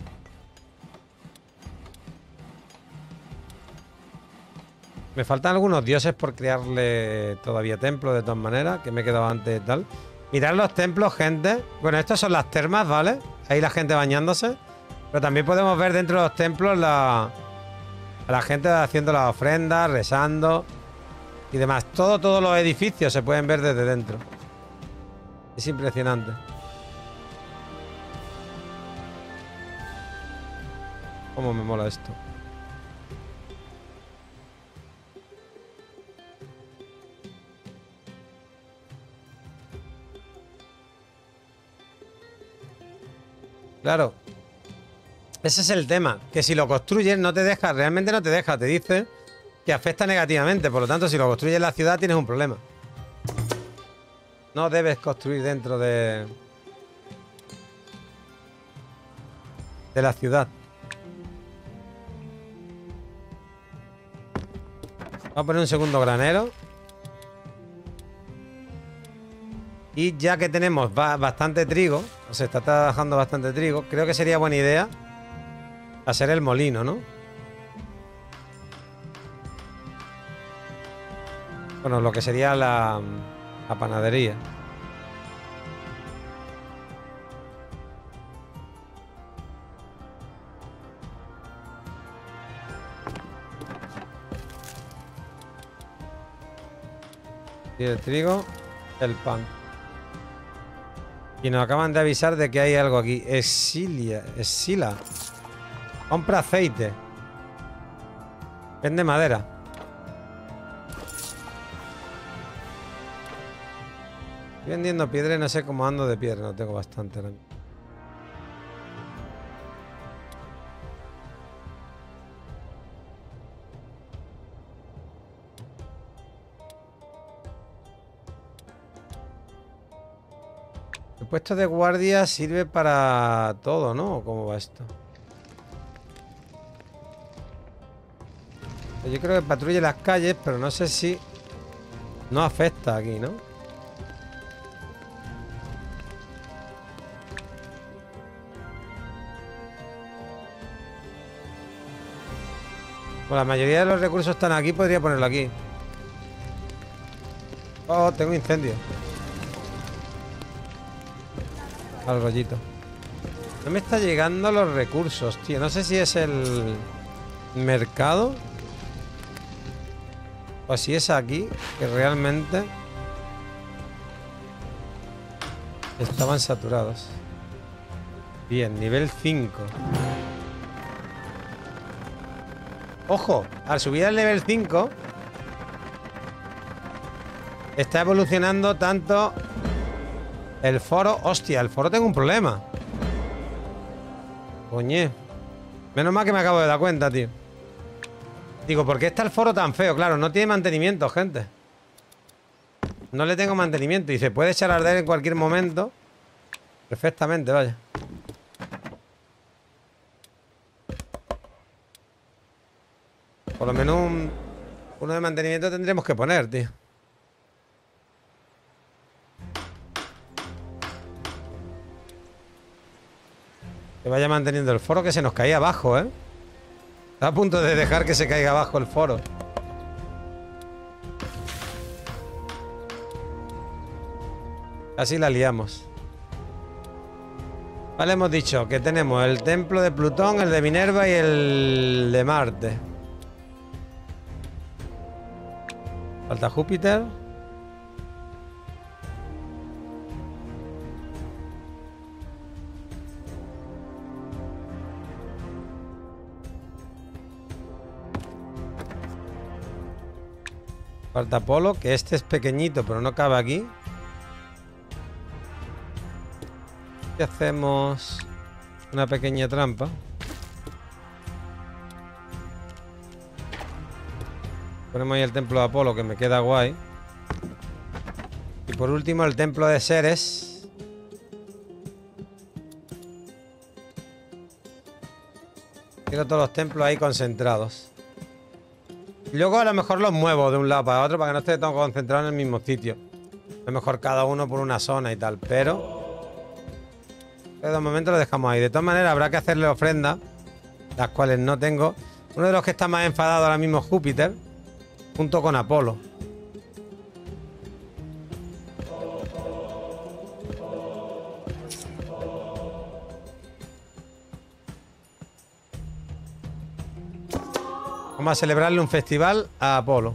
Me faltan algunos dioses por crearle todavía templos de todas maneras, que me he quedado antes y tal. Mirad los templos, gente. Bueno, estas son las termas, ¿vale? Ahí la gente bañándose. Pero también podemos ver dentro de los templos la, a la gente haciendo las ofrendas, rezando y demás. Todo, todos los edificios se pueden ver desde dentro. Es impresionante. Cómo me mola esto. Claro. Ese es el tema. Que si lo construyes no te deja, realmente no te deja. Te dice que afecta negativamente. Por lo tanto, si lo construyes en la ciudad tienes un problema. No debes construir dentro de... de la ciudad. Vamos a poner un segundo granero. Y ya que tenemos bastante trigo, o se está trabajando bastante trigo, creo que sería buena idea hacer el molino, ¿no? Bueno, lo que sería la, la panadería. Y el trigo, el pan. Y nos acaban de avisar de que hay algo aquí. Exilia. Exila. Compra aceite. Vende madera. Estoy vendiendo piedra y no sé cómo ando de piedra. No tengo bastante ahora mismo. El puesto de guardia sirve para todo, ¿no? ¿Cómo va esto? Yo creo que patrulle las calles, pero no sé si no afecta aquí, ¿no? Bueno, la mayoría de los recursos están aquí, podría ponerlo aquí. Oh, tengo incendio. Al rollito. No me está llegando los recursos, tío. No sé si es el mercado o si es aquí que realmente estaban saturados. Bien, nivel cinco. Ojo, al subir al nivel cinco está evolucionando tanto el foro. Hostia, el foro tengo un problema. Coñe. Menos mal que me acabo de dar cuenta, tío. Digo, ¿por qué está el foro tan feo? Claro, no tiene mantenimiento, gente. No le tengo mantenimiento y se puede echar a arder en cualquier momento. Perfectamente, vaya. Por lo menos un, uno de mantenimiento tendremos que poner, tío. Que vaya manteniendo el foro, que se nos caía abajo, ¿eh? Está a punto de dejar que se caiga abajo el foro. Así la liamos. Vale, hemos dicho que tenemos el templo de Plutón, el de Minerva y el de Marte. Falta Júpiter. Falta Apolo, que este es pequeñito, pero no cabe aquí. Y hacemos una pequeña trampa. Ponemos ahí el templo de Apolo, que me queda guay. Y por último el templo de Ceres. Quiero todos los templos ahí concentrados. Y luego a lo mejor los muevo de un lado para otro para que no esté todo concentrado en el mismo sitio. A lo mejor cada uno por una zona y tal, pero... de momento lo dejamos ahí. De todas maneras habrá que hacerle ofrendas, las cuales no tengo. Uno de los que está más enfadado ahora mismo es Júpiter, junto con Apolo. Vamos a celebrarle un festival a Apolo.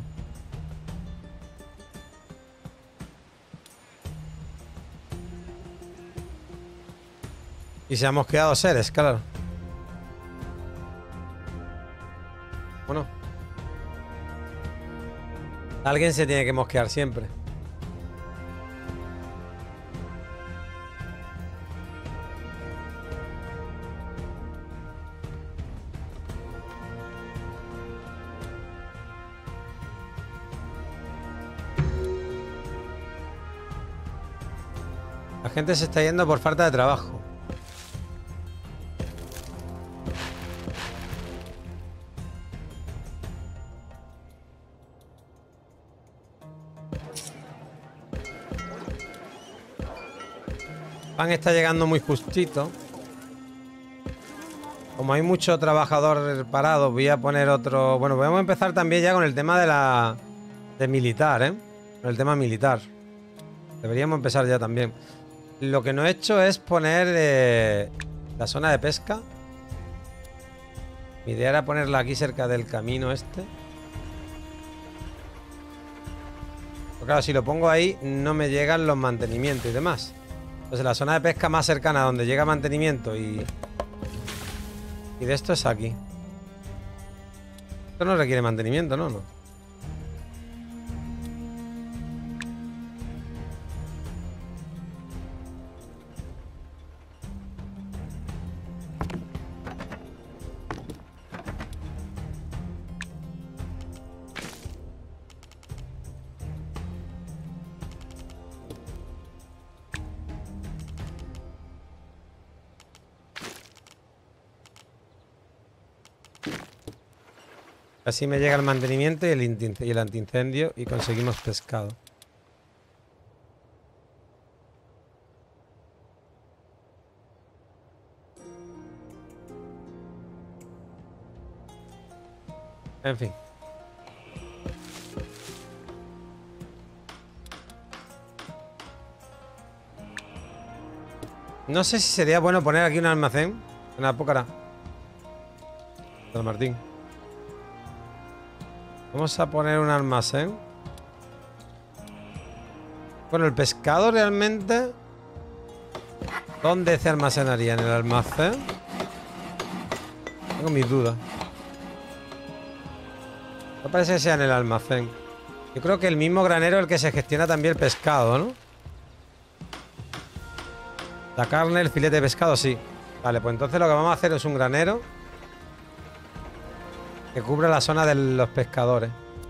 Y se ha mosqueado Ceres, claro. Bueno. Alguien se tiene que mosquear siempre. La gente se está yendo por falta de trabajo. Pan está llegando muy justito. Como hay mucho trabajador parado, voy a poner otro... Bueno, podemos empezar también ya con el tema de la... de militar, ¿eh? Con el tema militar. Deberíamos empezar ya también. Lo que no he hecho es poner eh, la zona de pesca. Mi idea era ponerla aquí cerca del camino este. Pero claro, si lo pongo ahí, no me llegan los mantenimientos y demás. Entonces la zona de pesca más cercana a donde llega mantenimiento y... y de esto es aquí. Esto no requiere mantenimiento, ¿no? No. Así me llega el mantenimiento y el, y el antiincendio y conseguimos pescado. En fin. No sé si sería bueno poner aquí un almacén. Una pócara. Don Martín. Vamos a poner un almacén. Bueno, el pescado realmente... ¿dónde se almacenaría? ¿En el almacén? Tengo mis dudas. No parece que sea en el almacén. Yo creo que el mismo granero es el que se gestiona también el pescado, ¿no? La carne, el filete de pescado, sí. Vale, pues entonces lo que vamos a hacer es un granero que cubra la zona de los pescadores.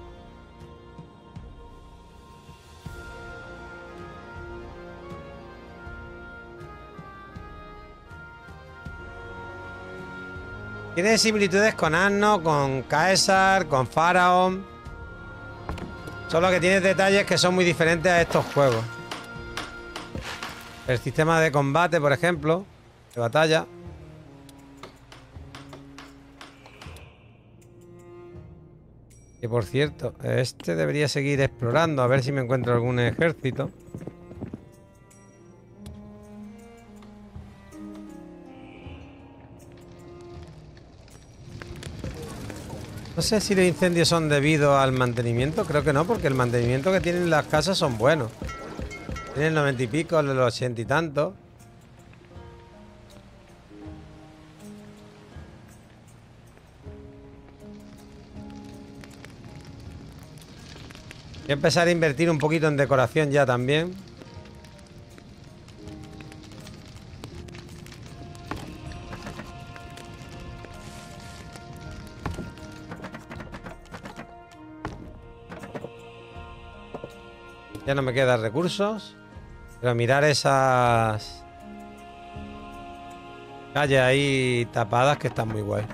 Tiene similitudes con Anno, con Caesar, con Faraón. Solo que tiene detalles que son muy diferentes a estos juegos. El sistema de combate, por ejemplo, de batalla. Que por cierto, este debería seguir explorando, a ver si me encuentro algún ejército. No sé si los incendios son debido al mantenimiento, creo que no, porque el mantenimiento que tienen las casas son buenos. Tienen el noventa y pico, los ochenta y tantos. Voy a empezar a invertir un poquito en decoración ya también. Ya no me quedan recursos. Pero mirar esas calles ahí tapadas que están muy guay.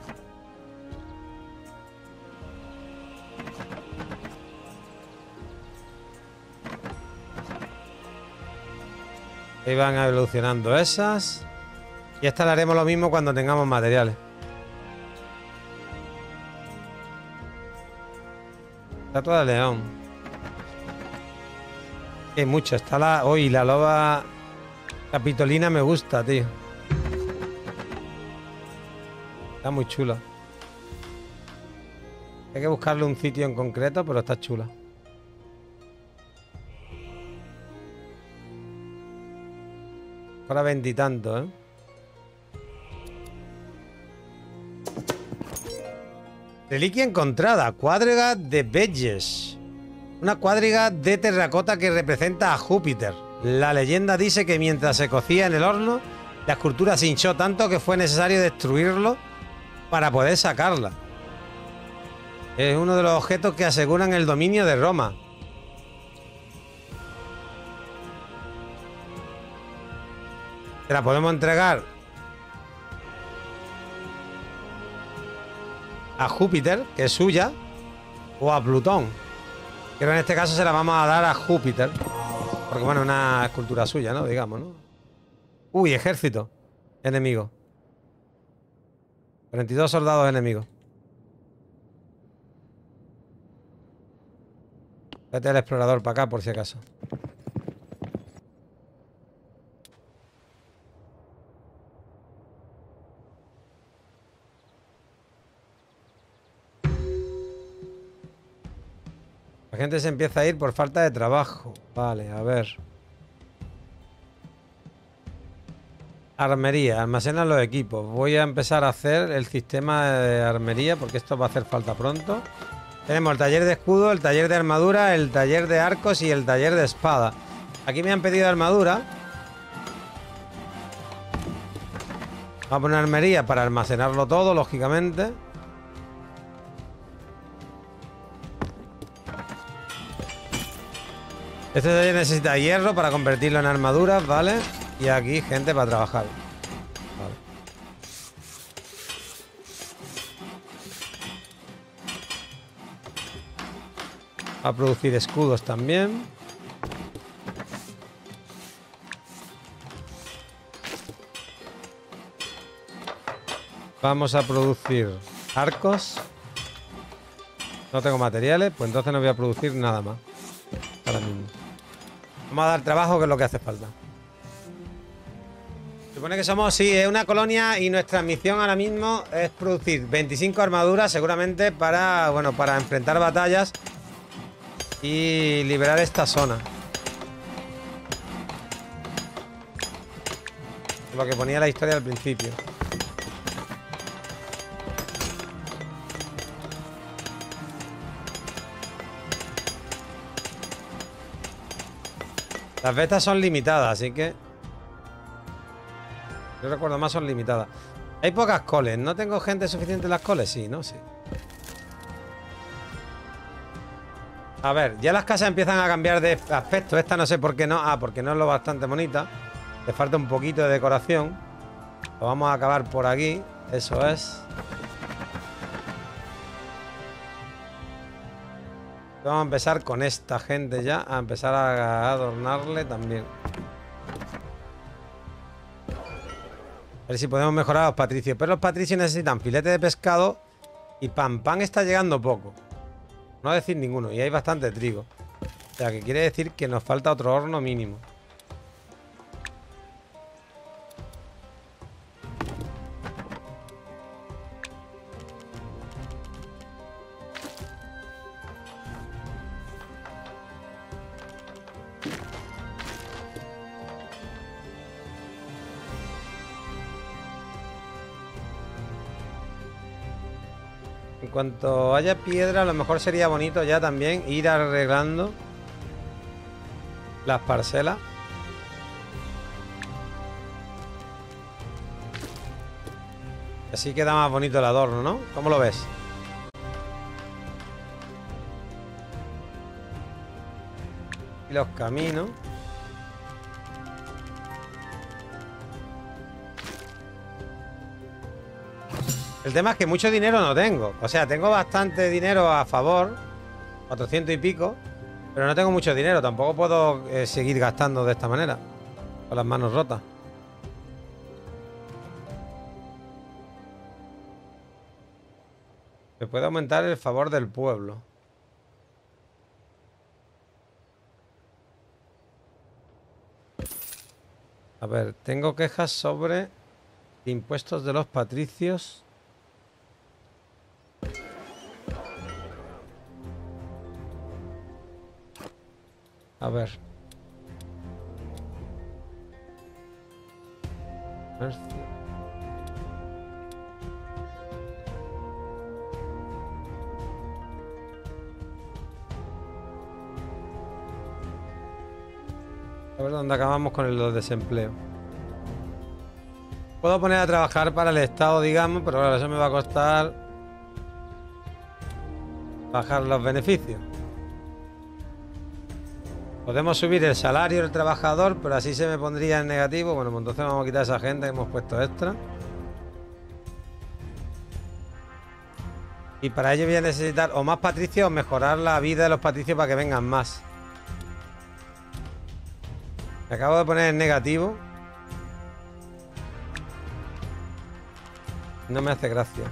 Ahí van evolucionando esas. Y esta la haremos lo mismo cuando tengamos materiales. Estatua de león. Hay mucho. Está la... Uy, la loba capitolina me gusta, tío. Está muy chula. Hay que buscarle un sitio en concreto, pero está chula. Ahora veintitantos, ¿eh? Reliquia encontrada. Cuadriga de Beges. Una cuadriga de terracota que representa a Júpiter. La leyenda dice que mientras se cocía en el horno, la escultura se hinchó tanto que fue necesario destruirlo para poder sacarla. Es uno de los objetos que aseguran el dominio de Roma. Se la podemos entregar a Júpiter, que es suya, o a Plutón. Pero en este caso se la vamos a dar a Júpiter. Porque bueno, es una escultura suya, ¿no? Digamos, ¿no? Uy, ejército enemigo. cuarenta y dos soldados enemigos. Vete el explorador para acá por si acaso. La gente se empieza a ir por falta de trabajo. Vale, a ver. Armería, almacenan los equipos. Voy a empezar a hacer el sistema de armería porque esto va a hacer falta pronto. Tenemos el taller de escudo, el taller de armadura, el taller de arcos y el taller de espada. Aquí me han pedido armadura. Vamos a poner armería para almacenarlo todo, lógicamente. Este taller necesita hierro para convertirlo en armaduras, ¿vale? Y aquí gente para trabajar. Vale. A producir escudos también. Vamos a producir arcos. No tengo materiales, pues entonces no voy a producir nada más. Ahora mismo. Vamos a dar trabajo, que es lo que hace falta. Supone que somos, sí, es una colonia y nuestra misión ahora mismo es producir veinticinco armaduras, seguramente para, bueno, para enfrentar batallas y liberar esta zona. Lo que ponía la historia al principio. Las betas son limitadas, así que... Yo recuerdo más, son limitadas. Hay pocas coles. ¿No tengo gente suficiente en las coles? Sí, ¿no? Sí. A ver, ya las casas empiezan a cambiar de aspecto. Esta no sé por qué no. Ah, porque no es lo bastante bonita. Le falta un poquito de decoración. Lo vamos a acabar por aquí. Eso es. Vamos a empezar con esta gente ya. A empezar a adornarle también. A ver si podemos mejorar a los patricios. Pero los patricios necesitan filete de pescado. Y Pam Pam está llegando poco. No decir ninguno. Y hay bastante trigo. O sea, que quiere decir que nos falta otro horno mínimo. En cuanto haya piedra, a lo mejor sería bonito ya también ir arreglando las parcelas. Así queda más bonito el adorno, ¿no? ¿Cómo lo ves? Y los caminos. El tema es que mucho dinero no tengo. O sea, tengo bastante dinero a favor. cuatrocientos y pico. Pero no tengo mucho dinero. Tampoco puedo eh, seguir gastando de esta manera. Con las manos rotas. Me puede aumentar el favor del pueblo. A ver, tengo quejas sobre impuestos de los patricios. A ver. A ver dónde acabamos con el desempleo. Puedo poner a trabajar para el Estado, digamos, pero claro, eso me va a costar bajar los beneficios. Podemos subir el salario del trabajador, pero así se me pondría en negativo. Bueno, pues entonces vamos a quitar a esa gente que hemos puesto extra. Y para ello voy a necesitar o más patricios o mejorar la vida de los patricios para que vengan más. Me acabo de poner en negativo. No me hace gracia.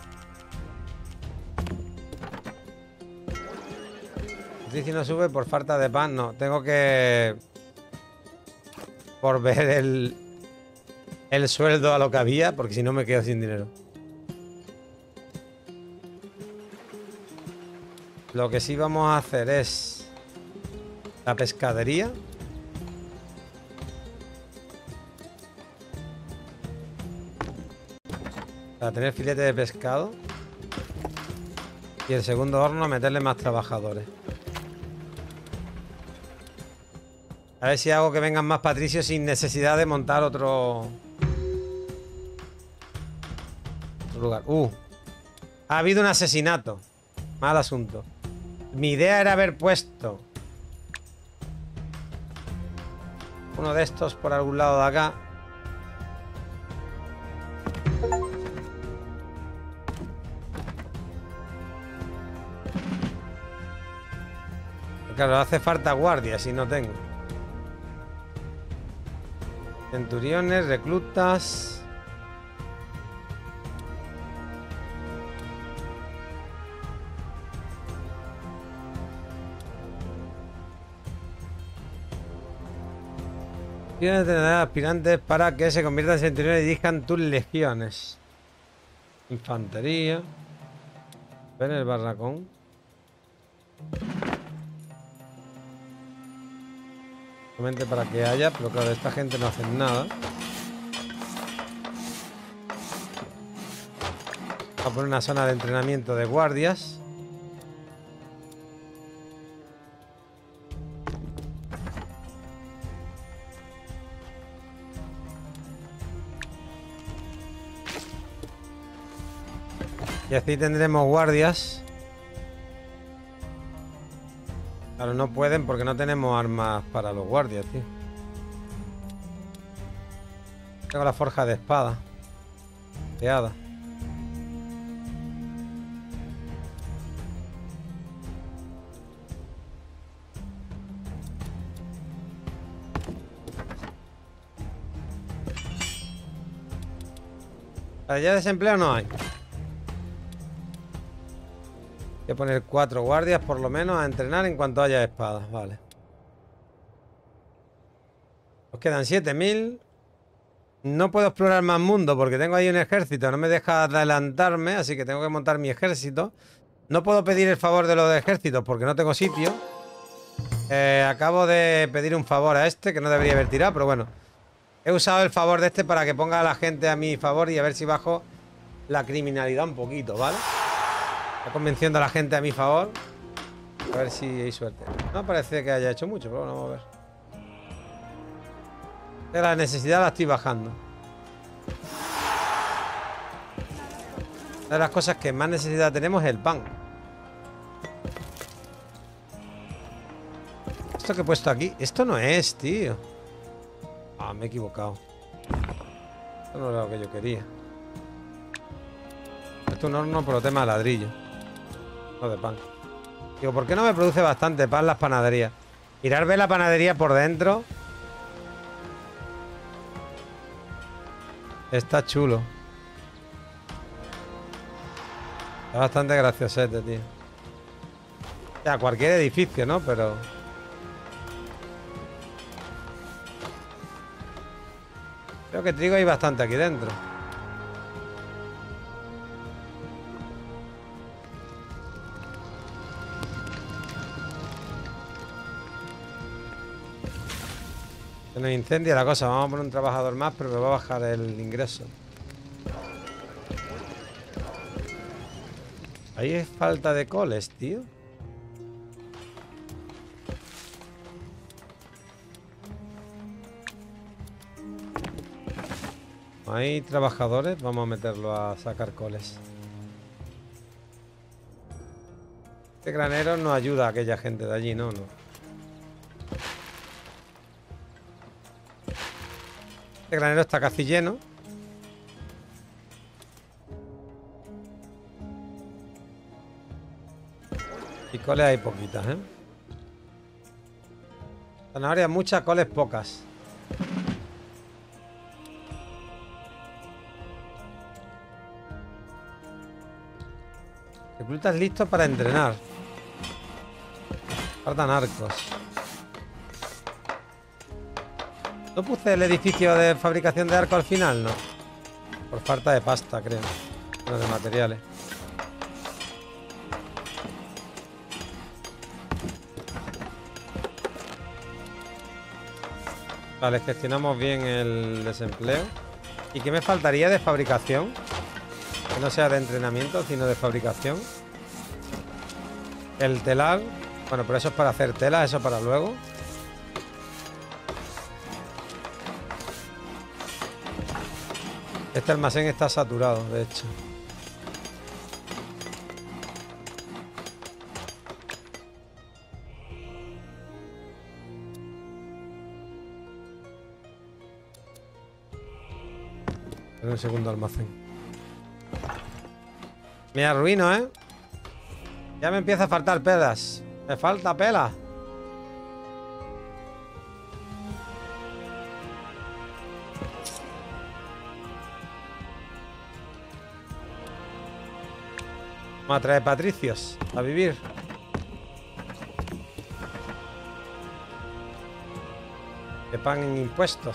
Patricio no sube por falta de pan. No, tengo que... Por ver el... El sueldo a lo que había, porque si no me quedo sin dinero. Lo que sí vamos a hacer es... La pescadería. Para tener filete de pescado. Y el segundo horno meterle más trabajadores. A ver si hago que vengan más patricios sin necesidad de montar otro... otro lugar. Uh. Ha habido un asesinato. Mal asunto. Mi idea era haber puesto uno de estos por algún lado de acá. Claro, hace falta guardias y no tengo. Centuriones, reclutas. Tienes que tener aspirantes para que se conviertan en centuriones y dirijan tus legiones. Infantería. Ven el barracón. Para que haya, pero claro, esta gente no hace nada. Vamos a poner una zona de entrenamiento de guardias. Y así tendremos guardias. Claro, no pueden porque no tenemos armas para los guardias, tío. Tengo la forja de espada. Creada. Para allá desempleo no hay. que poner cuatro guardias por lo menos a entrenar en cuanto haya espadas. Vale. Nos quedan siete mil. No puedo explorar más mundo porque tengo ahí un ejército. No me deja adelantarme, así que tengo que montar mi ejército. No puedo pedir el favor de los ejércitos porque no tengo sitio. Eh, acabo de pedir un favor a este que no debería haber tirado, pero bueno. He usado el favor de este para que ponga a la gente a mi favor y a ver si bajo la criminalidad un poquito, ¿vale? Está convenciendo a la gente a mi favor. A ver si hay suerte. No parece que haya hecho mucho, pero bueno, vamos a ver. La necesidad la estoy bajando. Una de las cosas que más necesidad tenemos es el pan. Esto que he puesto aquí, esto no es, tío. Ah, me he equivocado. Esto no era lo que yo quería. Esto es un horno por tema de ladrillo, no de pan. Digo, ¿por qué no me produce bastante pan las panaderías? Mirar ver la panadería por dentro. Está chulo. Está bastante graciosete, tío. O sea, cualquier edificio, ¿no? Pero... creo que trigo hay bastante aquí dentro. Se nos incendia la cosa. Vamos a poner un trabajador más, pero me va a bajar el ingreso. Ahí es falta de coles, tío. Hay trabajadores. Vamos a meterlo a sacar coles. Este granero no ayuda a aquella gente de allí, no, no. Este granero está casi lleno. Y coles hay poquitas, ¿eh? Zanahorias muchas, coles pocas. Reclutas listos para entrenar. Faltan arcos. ¿No puse el edificio de fabricación de arco al final? No. Por falta de pasta, creo. No, de materiales. Vale, gestionamos bien el desempleo. ¿Y qué me faltaría de fabricación? Que no sea de entrenamiento, sino de fabricación. El telar. Bueno, pero eso es para hacer tela, eso para luego. Este almacén está saturado, de hecho. En un segundo almacén. Me arruino, ¿eh? Ya me empieza a faltar pelas. Me falta pela. Vamos a traer patricios a vivir. Que paguen impuestos.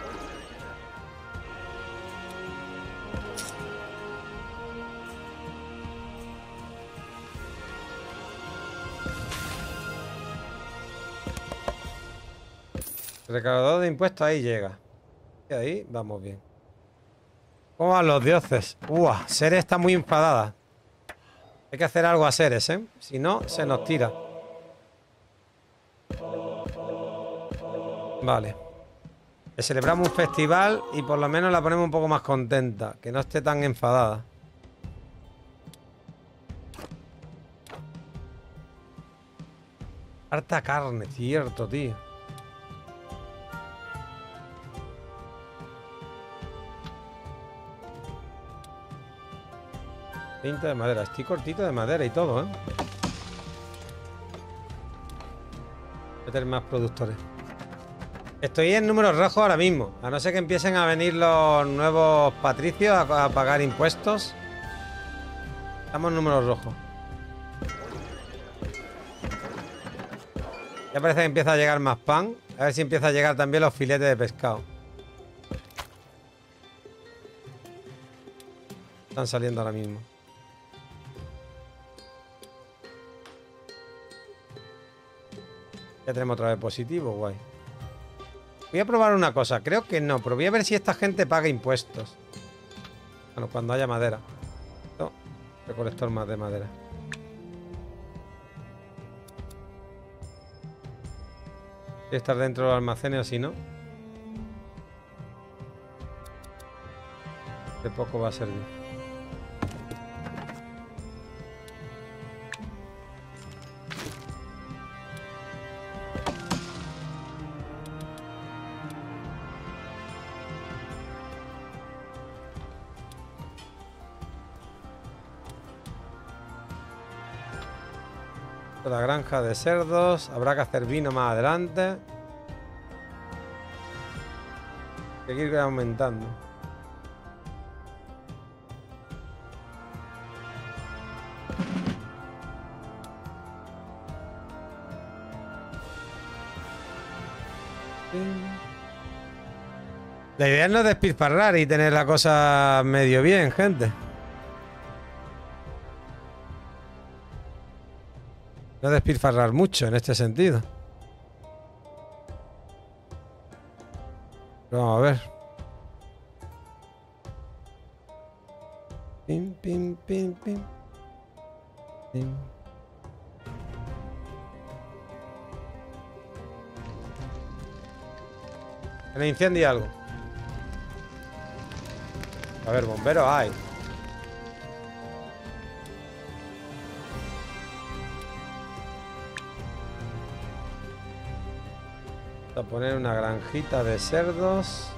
Recaudador de impuestos, ahí llega. Y ahí vamos bien. ¿Cómo van los dioses? Uah, Ceres está muy enfadada. Hay que hacer algo a Ceres, ¿eh? Si no, se nos tira. Vale. Le celebramos un festival y por lo menos la ponemos un poco más contenta. Que no esté tan enfadada. Harta carne, cierto, tío. veinte de madera. Estoy cortito de madera y todo, ¿eh? Meter más productores. Estoy en números rojos ahora mismo. A no ser que empiecen a venir los nuevos patricios a, a pagar impuestos. Estamos en números rojos. Ya parece que empieza a llegar más pan. A ver si empieza a llegar también los filetes de pescado. Están saliendo ahora mismo. Ya tenemos otra vez positivo, guay. Voy a probar una cosa. Creo que no, pero voy a ver si esta gente paga impuestos. Bueno, cuando haya madera. No, recolector más de madera. Voy a estar dentro de los almacenes o si no. De poco va a servir. La granja de cerdos. Habrá que hacer vino más adelante. Hay que ir aumentando. La idea no es despilfarrar y tener la cosa medio bien, gente. No despilfarrar mucho en este sentido. Pero vamos a ver. Pim, pim, pim, pim. Pim. En el incendio algo. A ver, bomberos hay. A poner una granjita de cerdos.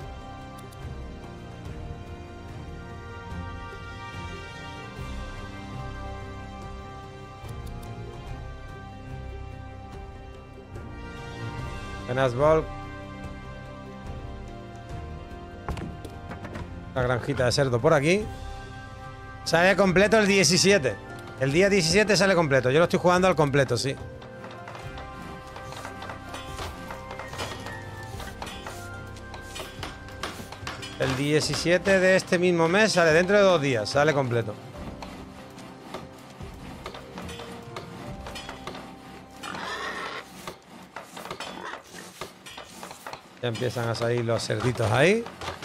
Buenas, Volk. Una granjita de cerdo por aquí. Sale completo el diecisiete. El día diecisiete sale completo. Yo lo estoy jugando al completo, sí. El diecisiete de este mismo mes sale dentro de dos días, sale completo. Ya empiezan a salir los cerditos ahí.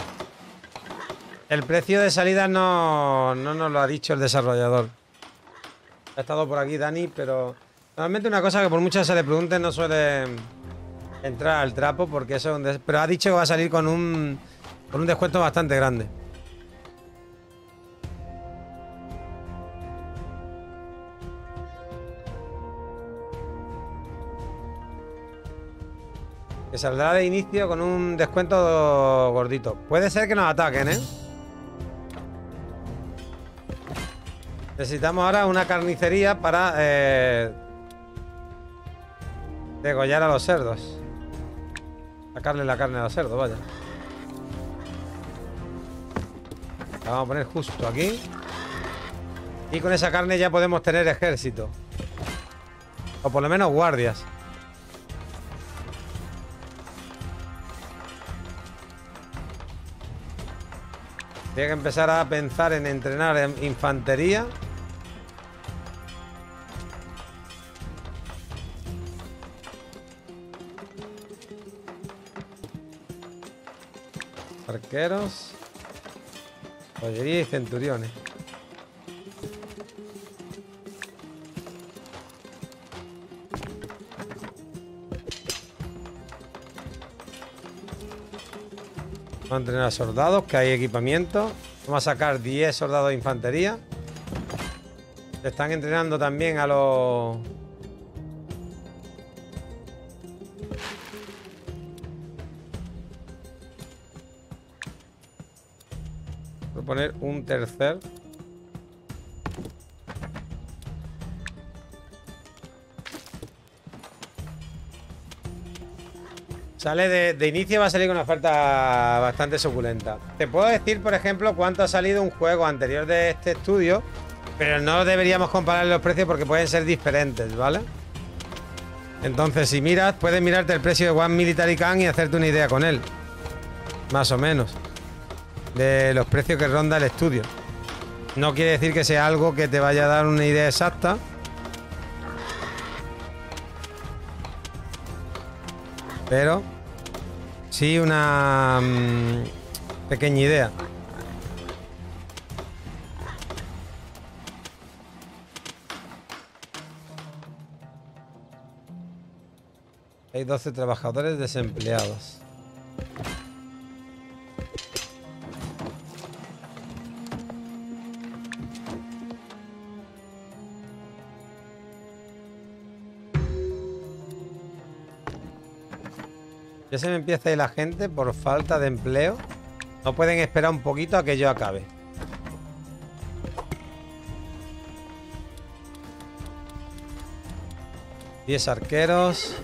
El precio de salida no, no nos lo ha dicho el desarrollador. Ha estado por aquí Dani, pero normalmente una cosa que por muchas se le pregunten no suele entrar al trapo porque eso es un des... Pero ha dicho que va a salir con un... Con un descuento bastante grande. Que saldrá de inicio con un descuento gordito. Puede ser que nos ataquen, ¿eh? Necesitamos ahora una carnicería para eh, degollar a los cerdos. Sacarle la carne a los cerdos, vaya. La vamos a poner justo aquí. Y con esa carne ya podemos tener ejército. O por lo menos guardias. Tiene que empezar a pensar en entrenar en infantería. Arqueros. Caballería y centuriones. Vamos a entrenar a soldados, que hay equipamiento. Vamos a sacar diez soldados de infantería. Se están entrenando también a los... Voy a poner un tercer. Sale de, de inicio, va a salir con una oferta bastante suculenta. Te puedo decir, por ejemplo, cuánto ha salido un juego anterior de este estudio, pero no deberíamos comparar los precios porque pueden ser diferentes, ¿vale? Entonces, si miras, puedes mirarte el precio de One Military Can y hacerte una idea con él. Más o menos. De los precios que ronda el estudio. No quiere decir que sea algo que te vaya a dar una idea exacta. Pero sí una mmm, pequeña idea. Hay doce trabajadores desempleados. Ya se me empieza a ir la gente por falta de empleo. No pueden esperar un poquito a que yo acabe. diez arqueros.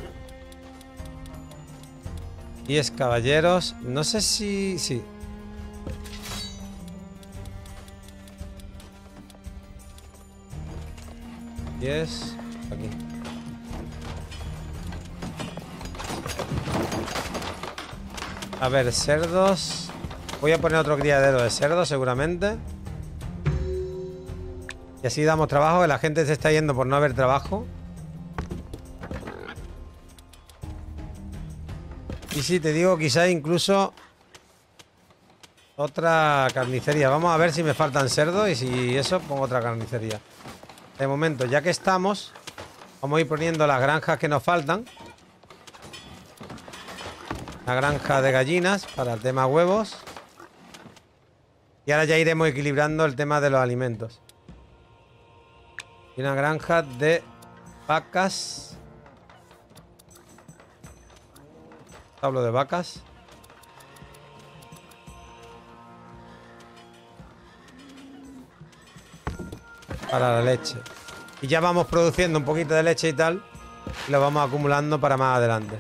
diez caballeros. No sé si... Sí. diez. Aquí. A ver, cerdos. Voy a poner otro criadero de cerdos seguramente. Y así damos trabajo, que la gente se está yendo por no haber trabajo. Y sí, te digo, quizás incluso otra carnicería. Vamos a ver si me faltan cerdos y si eso, pongo otra carnicería. De momento, ya que estamos, vamos a ir poniendo las granjas que nos faltan. Una granja de gallinas para el tema huevos. Y ahora ya iremos equilibrando el tema de los alimentos. Y una granja de vacas. Establo de vacas. Para la leche. Y ya vamos produciendo un poquito de leche y tal. Y lo vamos acumulando para más adelante.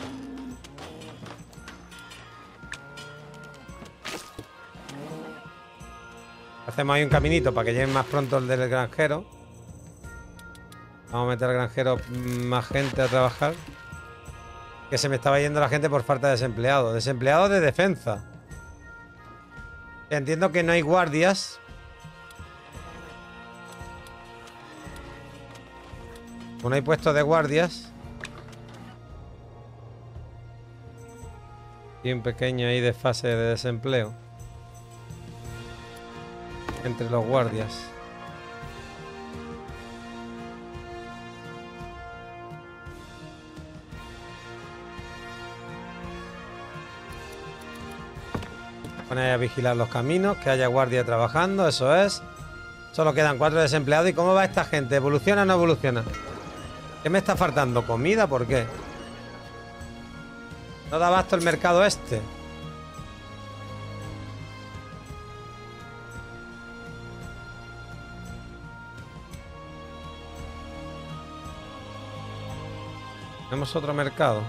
Hacemos ahí un caminito para que llegue más pronto el del granjero. Vamos a meter al granjero más gente a trabajar. Que se me estaba yendo la gente por falta de desempleados. Desempleados de defensa. Entiendo que no hay guardias. No hay puestos de guardias. Y un pequeño ahí de fase de desempleo. Entre los guardias. Poner a vigilar los caminos, que haya guardia trabajando, eso es. Solo quedan cuatro desempleados. ¿Y cómo va esta gente? ¿Evoluciona o no evoluciona? ¿Qué me está faltando? ¿Comida? ¿Por qué? No da abasto el mercado este. Tenemos otro mercado.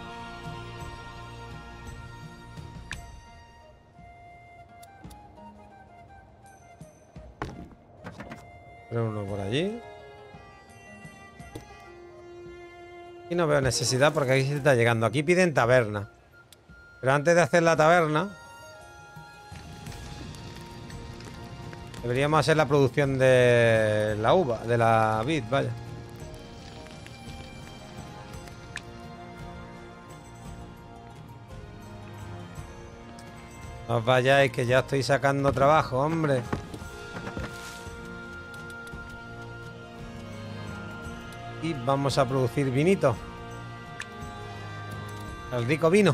Pero uno por allí. Y no veo necesidad porque aquí se está llegando. Aquí piden taberna. Pero antes de hacer la taberna, deberíamos hacer la producción de la uva, de la vid, vaya. No os vayáis, que ya estoy sacando trabajo, hombre. Y vamos a producir vinito. El rico vino.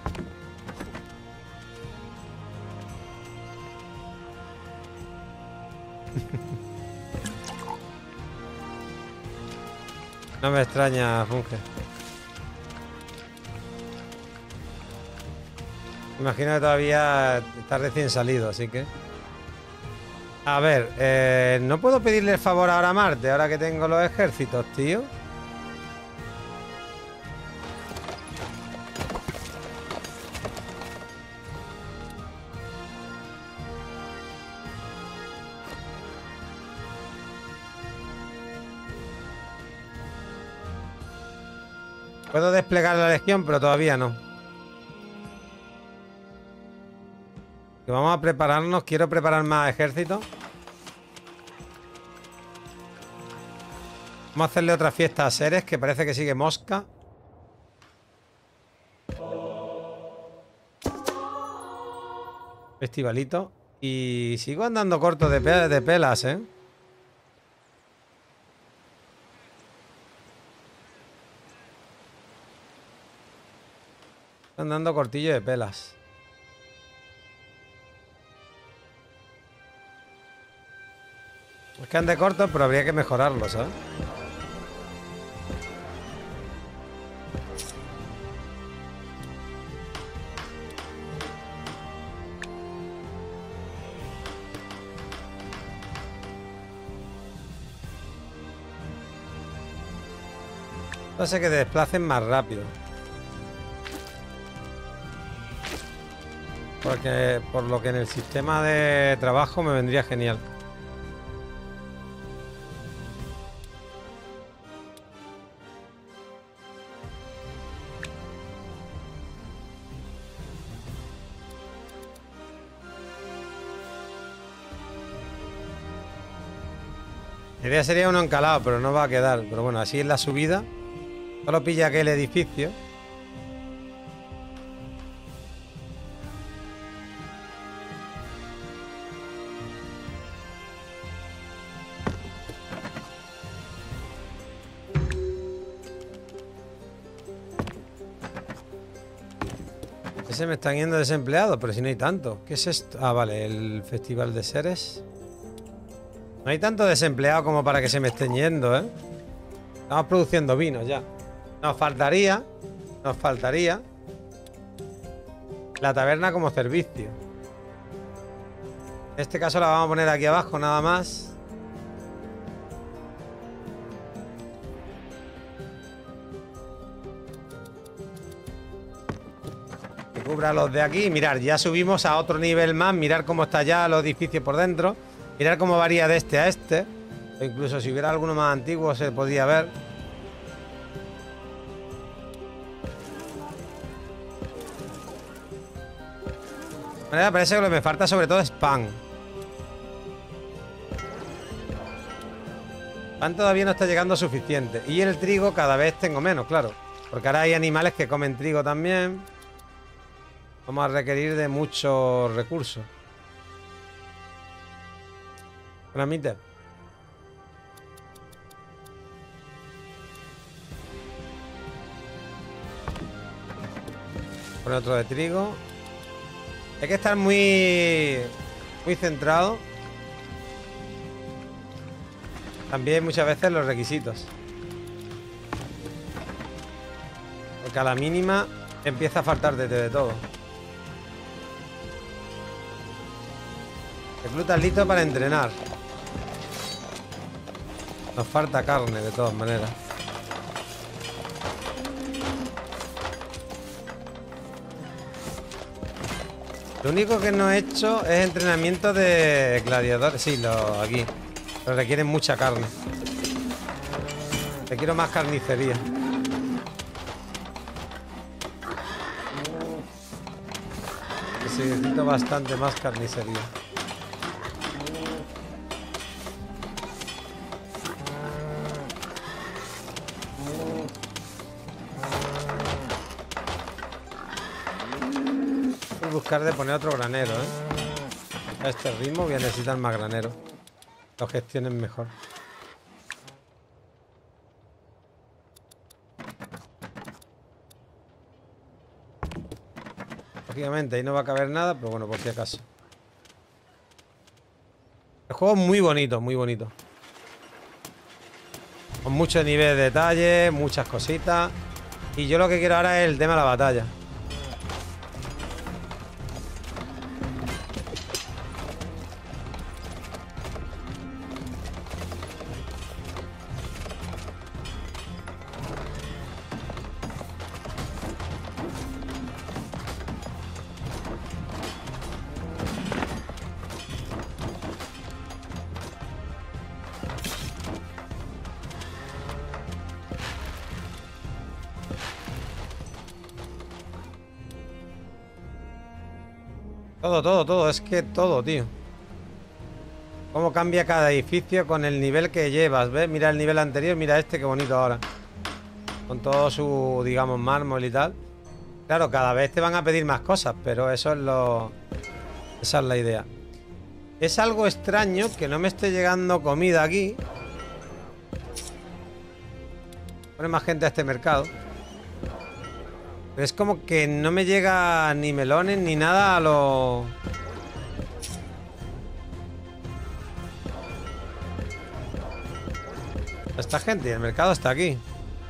No me extraña, Funke. Imagino que todavía está recién salido, así que... A ver, eh, no puedo pedirle el favor ahora a Marte, ahora que tengo los ejércitos, tío. Puedo desplegar la legión, pero todavía no. Y vamos a prepararnos. Quiero preparar más ejércitos. Vamos a hacerle otra fiesta a Ceres, que parece que sigue mosca. Festivalito. Y sigo andando corto de, pe de pelas, ¿eh? Andando cortillo de pelas. Es que ande corto, pero habría que mejorarlo, ¿sabes? Hace que te desplacen más rápido. Porque por lo que en el sistema de trabajo me vendría genial. La idea sería uno encalado, pero no va a quedar. Pero bueno, así es la subida. Solo pilla aquel edificio. Ese me están yendo desempleados, pero si no hay tanto. ¿Qué es esto? Ah, vale, el Festival de Ceres. No hay tanto desempleado como para que se me estén yendo, ¿eh? Estamos produciendo vinos ya. Nos faltaría, nos faltaría la taberna como servicio. En este caso la vamos a poner aquí abajo nada más. Que cubra los de aquí. Mirar, ya subimos a otro nivel más. Mirar cómo está ya los edificios por dentro. Mirar cómo varía de este a este. O incluso si hubiera alguno más antiguo se podía ver. Me parece que lo que me falta sobre todo es pan. Pan todavía no está llegando suficiente. Y el trigo cada vez tengo menos, claro. Porque ahora hay animales que comen trigo también. Vamos a requerir de muchos recursos. Transmite. Poner otro de trigo. Hay que estar muy, muy centrado. También muchas veces los requisitos. Porque a la mínima empieza a faltarte de todo. Reclutas listo para entrenar. Nos falta carne de todas maneras. Lo único que no he hecho es entrenamiento de gladiadores. Sí, lo, aquí. Pero requieren mucha carne. Requiero más carnicería. Necesito bastante más carnicería. Voy a buscar de poner otro granero, ¿eh? A este ritmo voy a necesitar más granero. Lo gestionen mejor. Lógicamente ahí no va a caber nada, pero bueno, por si acaso. El juego es muy bonito, muy bonito. Con mucho nivel de detalle, muchas cositas. Y yo lo que quiero ahora es el tema de la batalla. Todo, todo, todo. Es que todo, tío. Cómo cambia cada edificio con el nivel que llevas, ¿ves? Mira el nivel anterior, mira este, qué bonito ahora. Con todo su, digamos, mármol y tal. Claro, cada vez te van a pedir más cosas, pero eso es lo... Esa es la idea. Es algo extraño que no me esté llegando comida aquí. Pone más gente a este mercado. Pero es como que no me llega ni melones ni nada a lo... Esta gente, el mercado está aquí.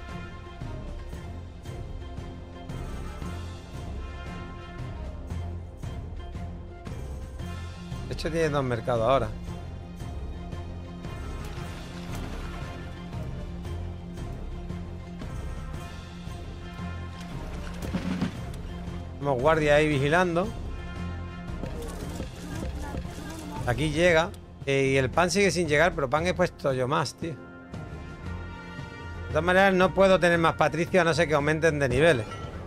De hecho tiene dos mercados ahora. Tenemos guardia ahí vigilando. Aquí llega. Eh, y el pan sigue sin llegar, pero pan he puesto yo más, tío. De todas maneras no puedo tener más patricios a no ser que aumenten de niveles.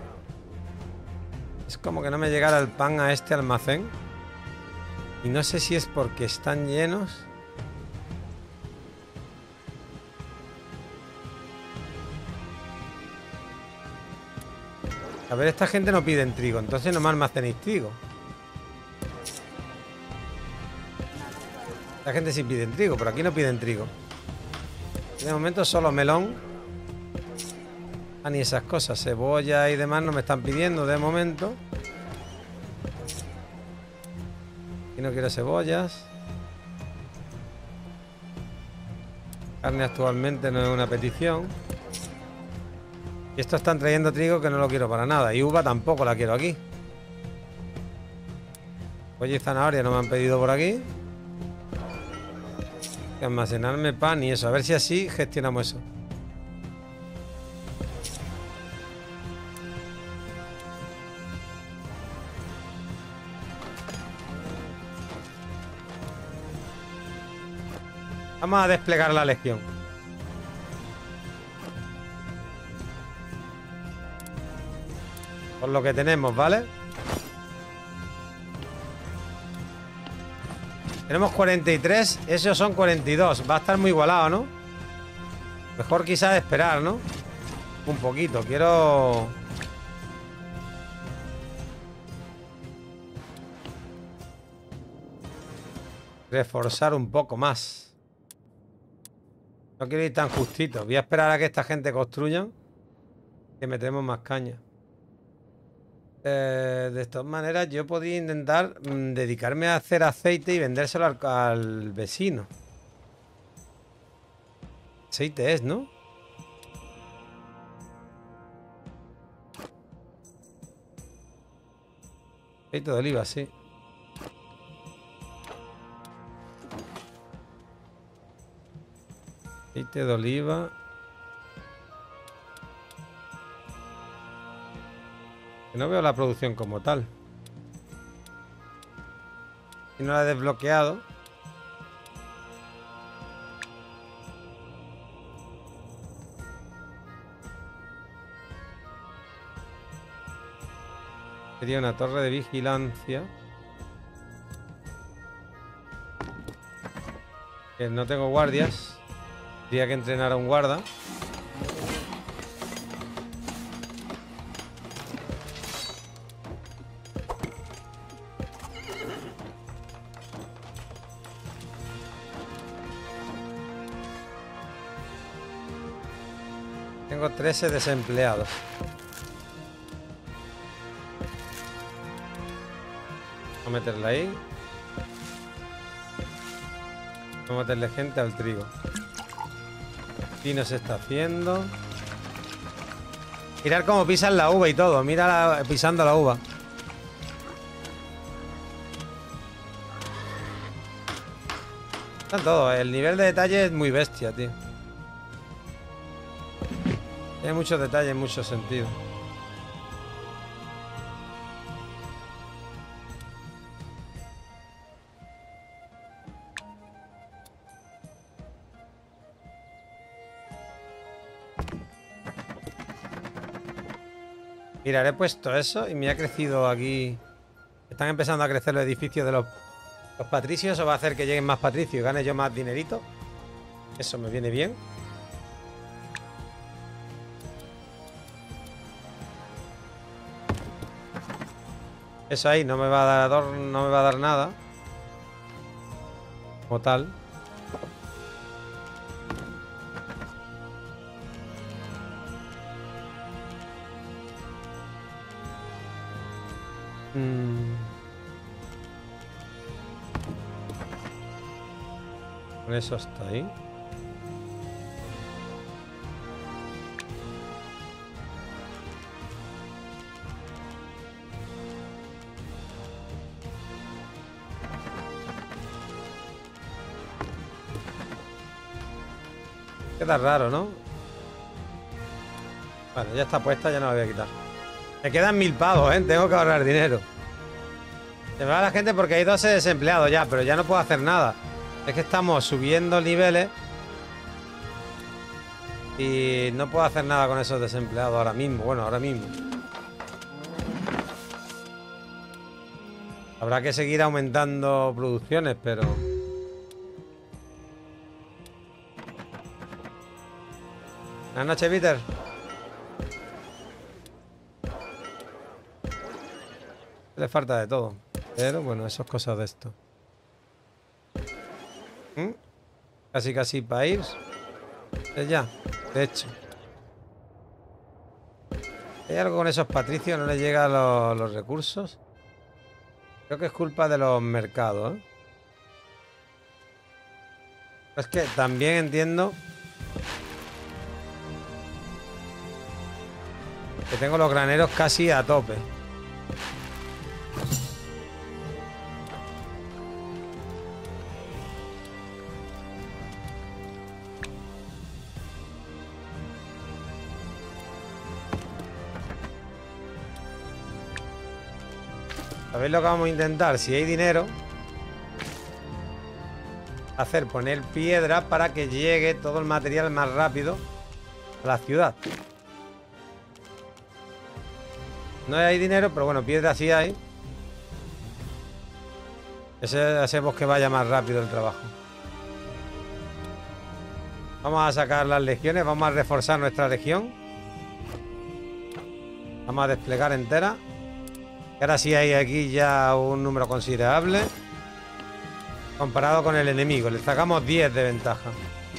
Es como que no me llegara el pan a este almacén. Y no sé si es porque están llenos. A ver, esta gente no pide trigo, entonces no me almacenéis trigo. Esta gente sí pide trigo, pero aquí no piden trigo. De momento solo melón. Ah, ni esas cosas, cebolla y demás no me están pidiendo de momento. Aquí no quiero cebollas. Carne actualmente no es una petición. Y estos están trayendo trigo que no lo quiero para nada. Y uva tampoco la quiero aquí. Oye, zanahoria no me han pedido por aquí. Almacenarme pan y eso. A ver si así gestionamos eso. Vamos a desplegar la legión. Por lo que tenemos, ¿vale? Tenemos cuarenta y tres, esos son cuarenta y dos. Va a estar muy igualado, ¿no? Mejor quizás esperar, ¿no? Un poquito, quiero... reforzar un poco más. No quiero ir tan justito. Voy a esperar a que esta gente construyan. Que metemos más caña. Eh, de todas maneras, yo podría intentar mmm, dedicarme a hacer aceite y vendérselo al, al vecino. Aceite es, ¿no? Aceite de oliva, sí. Aceite de oliva. No veo la producción como tal. Y no la he desbloqueado. Sería una torre de vigilancia. Que no tengo guardias. Tendría que entrenar a un guarda. Tengo trece desempleados. Vamos a meterla ahí. Vamos a meterle gente al trigo. Aquí no se está haciendo. Mirad cómo pisan la uva y todo. Mira la, pisando la uva. Están todos. El nivel de detalle es muy bestia, tío. Tiene muchos detalles en muchos sentidos. Mira, he puesto eso y me ha crecido aquí Están empezando a crecer los edificios de los, los patricios. Eso va a hacer que lleguen más patricios y gane yo más dinerito. Eso me viene bien. Eso ahí no me va a dar, no me va a dar nada. Como tal. Mm. Con eso está ahí. Queda raro, ¿no? Bueno, ya está puesta, ya no la voy a quitar. Me quedan mil pavos, ¿eh? Tengo que ahorrar dinero. Se me va la gente porque hay doce desempleados ya, pero ya no puedo hacer nada. Es que estamos subiendo niveles y no puedo hacer nada con esos desempleados ahora mismo. Bueno, ahora mismo. Habrá que seguir aumentando producciones, pero... Buenas noches, Peter. Le falta de todo. Pero bueno, eso es cosas de esto. ¿Mm? Casi casi para ir. Es ya, de hecho. ¿Hay algo con esos patricios? ¿No les llegan los, los recursos? Creo que es culpa de los mercados, ¿eh? Es que también entiendo que tengo los graneros casi a tope. ¿Sabéis lo que vamos a intentar? Si hay dinero, hacer poner piedra para que llegue todo el material más rápido a la ciudad. No hay dinero, pero bueno, piedra sí hay. Ese hacemos que vaya más rápido el trabajo. Vamos a sacar las legiones, vamos a reforzar nuestra legión. Vamos a desplegar entera. Y ahora sí hay aquí ya un número considerable comparado con el enemigo. Le sacamos diez de ventaja.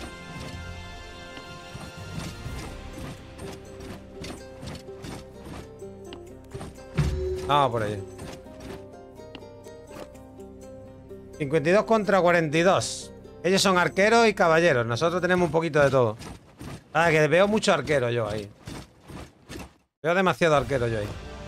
Vamos por ahí. cincuenta y dos contra cuarenta y dos. Ellos son arqueros y caballeros. Nosotros tenemos un poquito de todo. Ah, que veo mucho arquero yo ahí. Veo demasiado arquero yo ahí.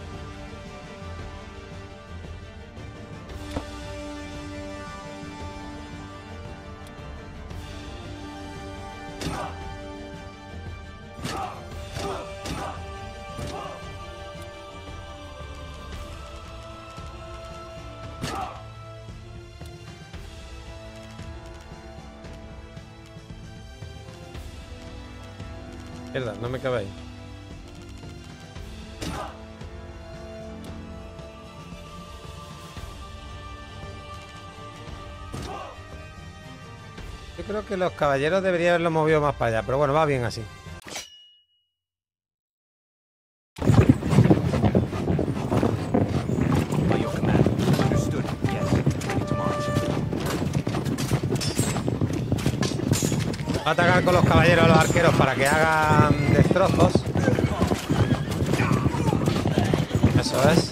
Mierda, no me cabe ahí. Yo creo que los caballeros deberían haberlo movido más para allá, pero bueno, va bien así. Va a atacar con los caballeros a los arqueros para que hagan destrozos. Eso es.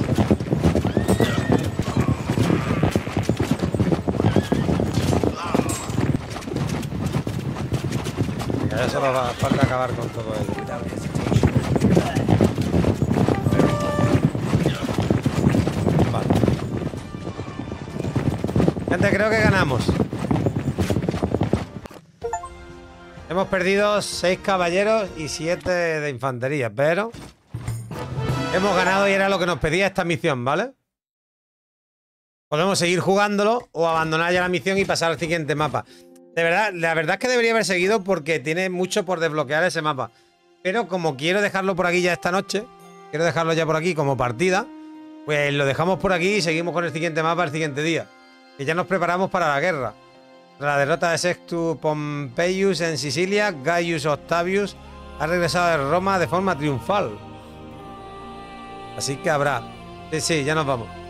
Y ahora solo va, falta acabar con todo ello. Vale. Gente, creo que ganamos. Hemos perdido seis caballeros y siete de infantería, pero hemos ganado y era lo que nos pedía esta misión, ¿vale? Podemos seguir jugándolo o abandonar ya la misión y pasar al siguiente mapa. De verdad, la verdad es que debería haber seguido porque tiene mucho por desbloquear ese mapa. Pero como quiero dejarlo por aquí ya esta noche, quiero dejarlo ya por aquí como partida, Pues lo dejamos por aquí y seguimos con el siguiente mapa el siguiente día. Que ya nos preparamos para la guerra. Tras la derrota de Sextus Pompeius en Sicilia, Gaius Octavius ha regresado de Roma de forma triunfal. Así que habrá. Sí, sí, ya nos vamos.